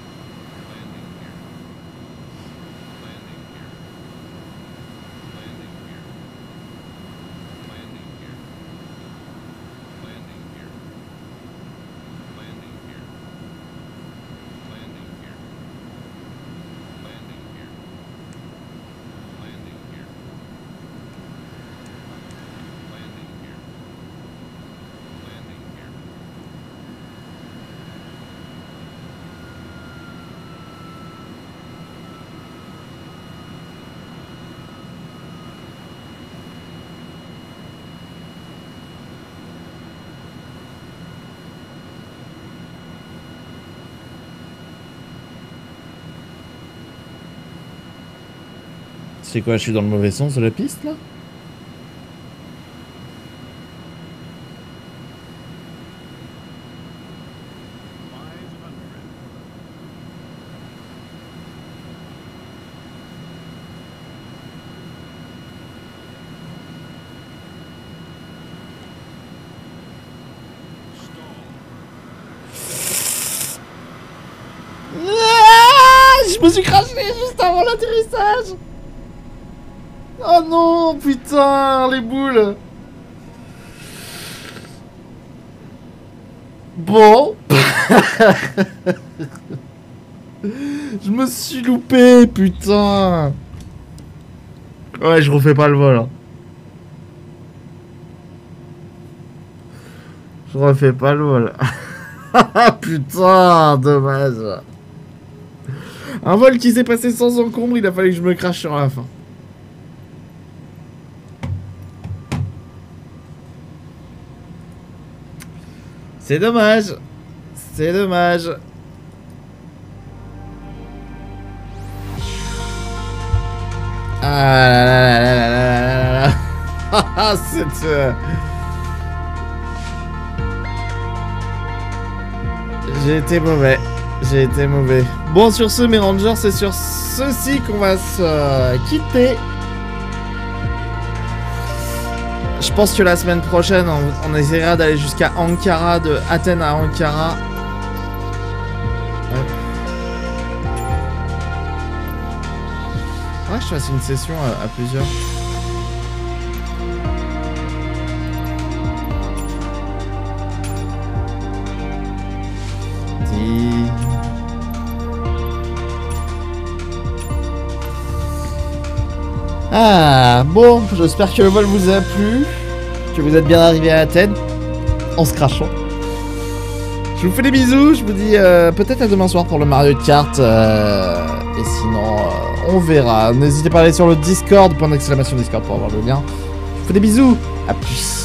C'est quoi, je suis dans le mauvais sens de la piste, là? Ah, je me suis craché juste avant l'atterrissage. Oh non, putain, les boules. Bon. Je me suis loupé, putain. Ouais, je refais pas le vol. Hein. Je refais pas le vol. Putain, dommage. Un vol qui s'est passé sans encombre, il a fallu que je me crache sur la fin. C'est dommage. C'est dommage. Ah là là là là là là là là. C'est... Euh... J'ai été mauvais. J'ai été mauvais. Bon, sur ce, mes rangers, c'est sur ceci qu'on va se euh, quitter. Je pense que la semaine prochaine, on, on essaiera d'aller jusqu'à Ankara, de Athènes à Ankara. Ouais. Ouais, je fasse une session à, à plusieurs. Ah, bon, j'espère que le vol vous a plu, que vous êtes bien arrivé à Athènes, en se crachant. Je vous fais des bisous, je vous dis euh, peut-être à demain soir pour le Mario Kart, euh, et sinon, euh, on verra. N'hésitez pas à aller sur le Discord, point d'exclamation Discord pour avoir le lien. Je vous fais des bisous, à plus.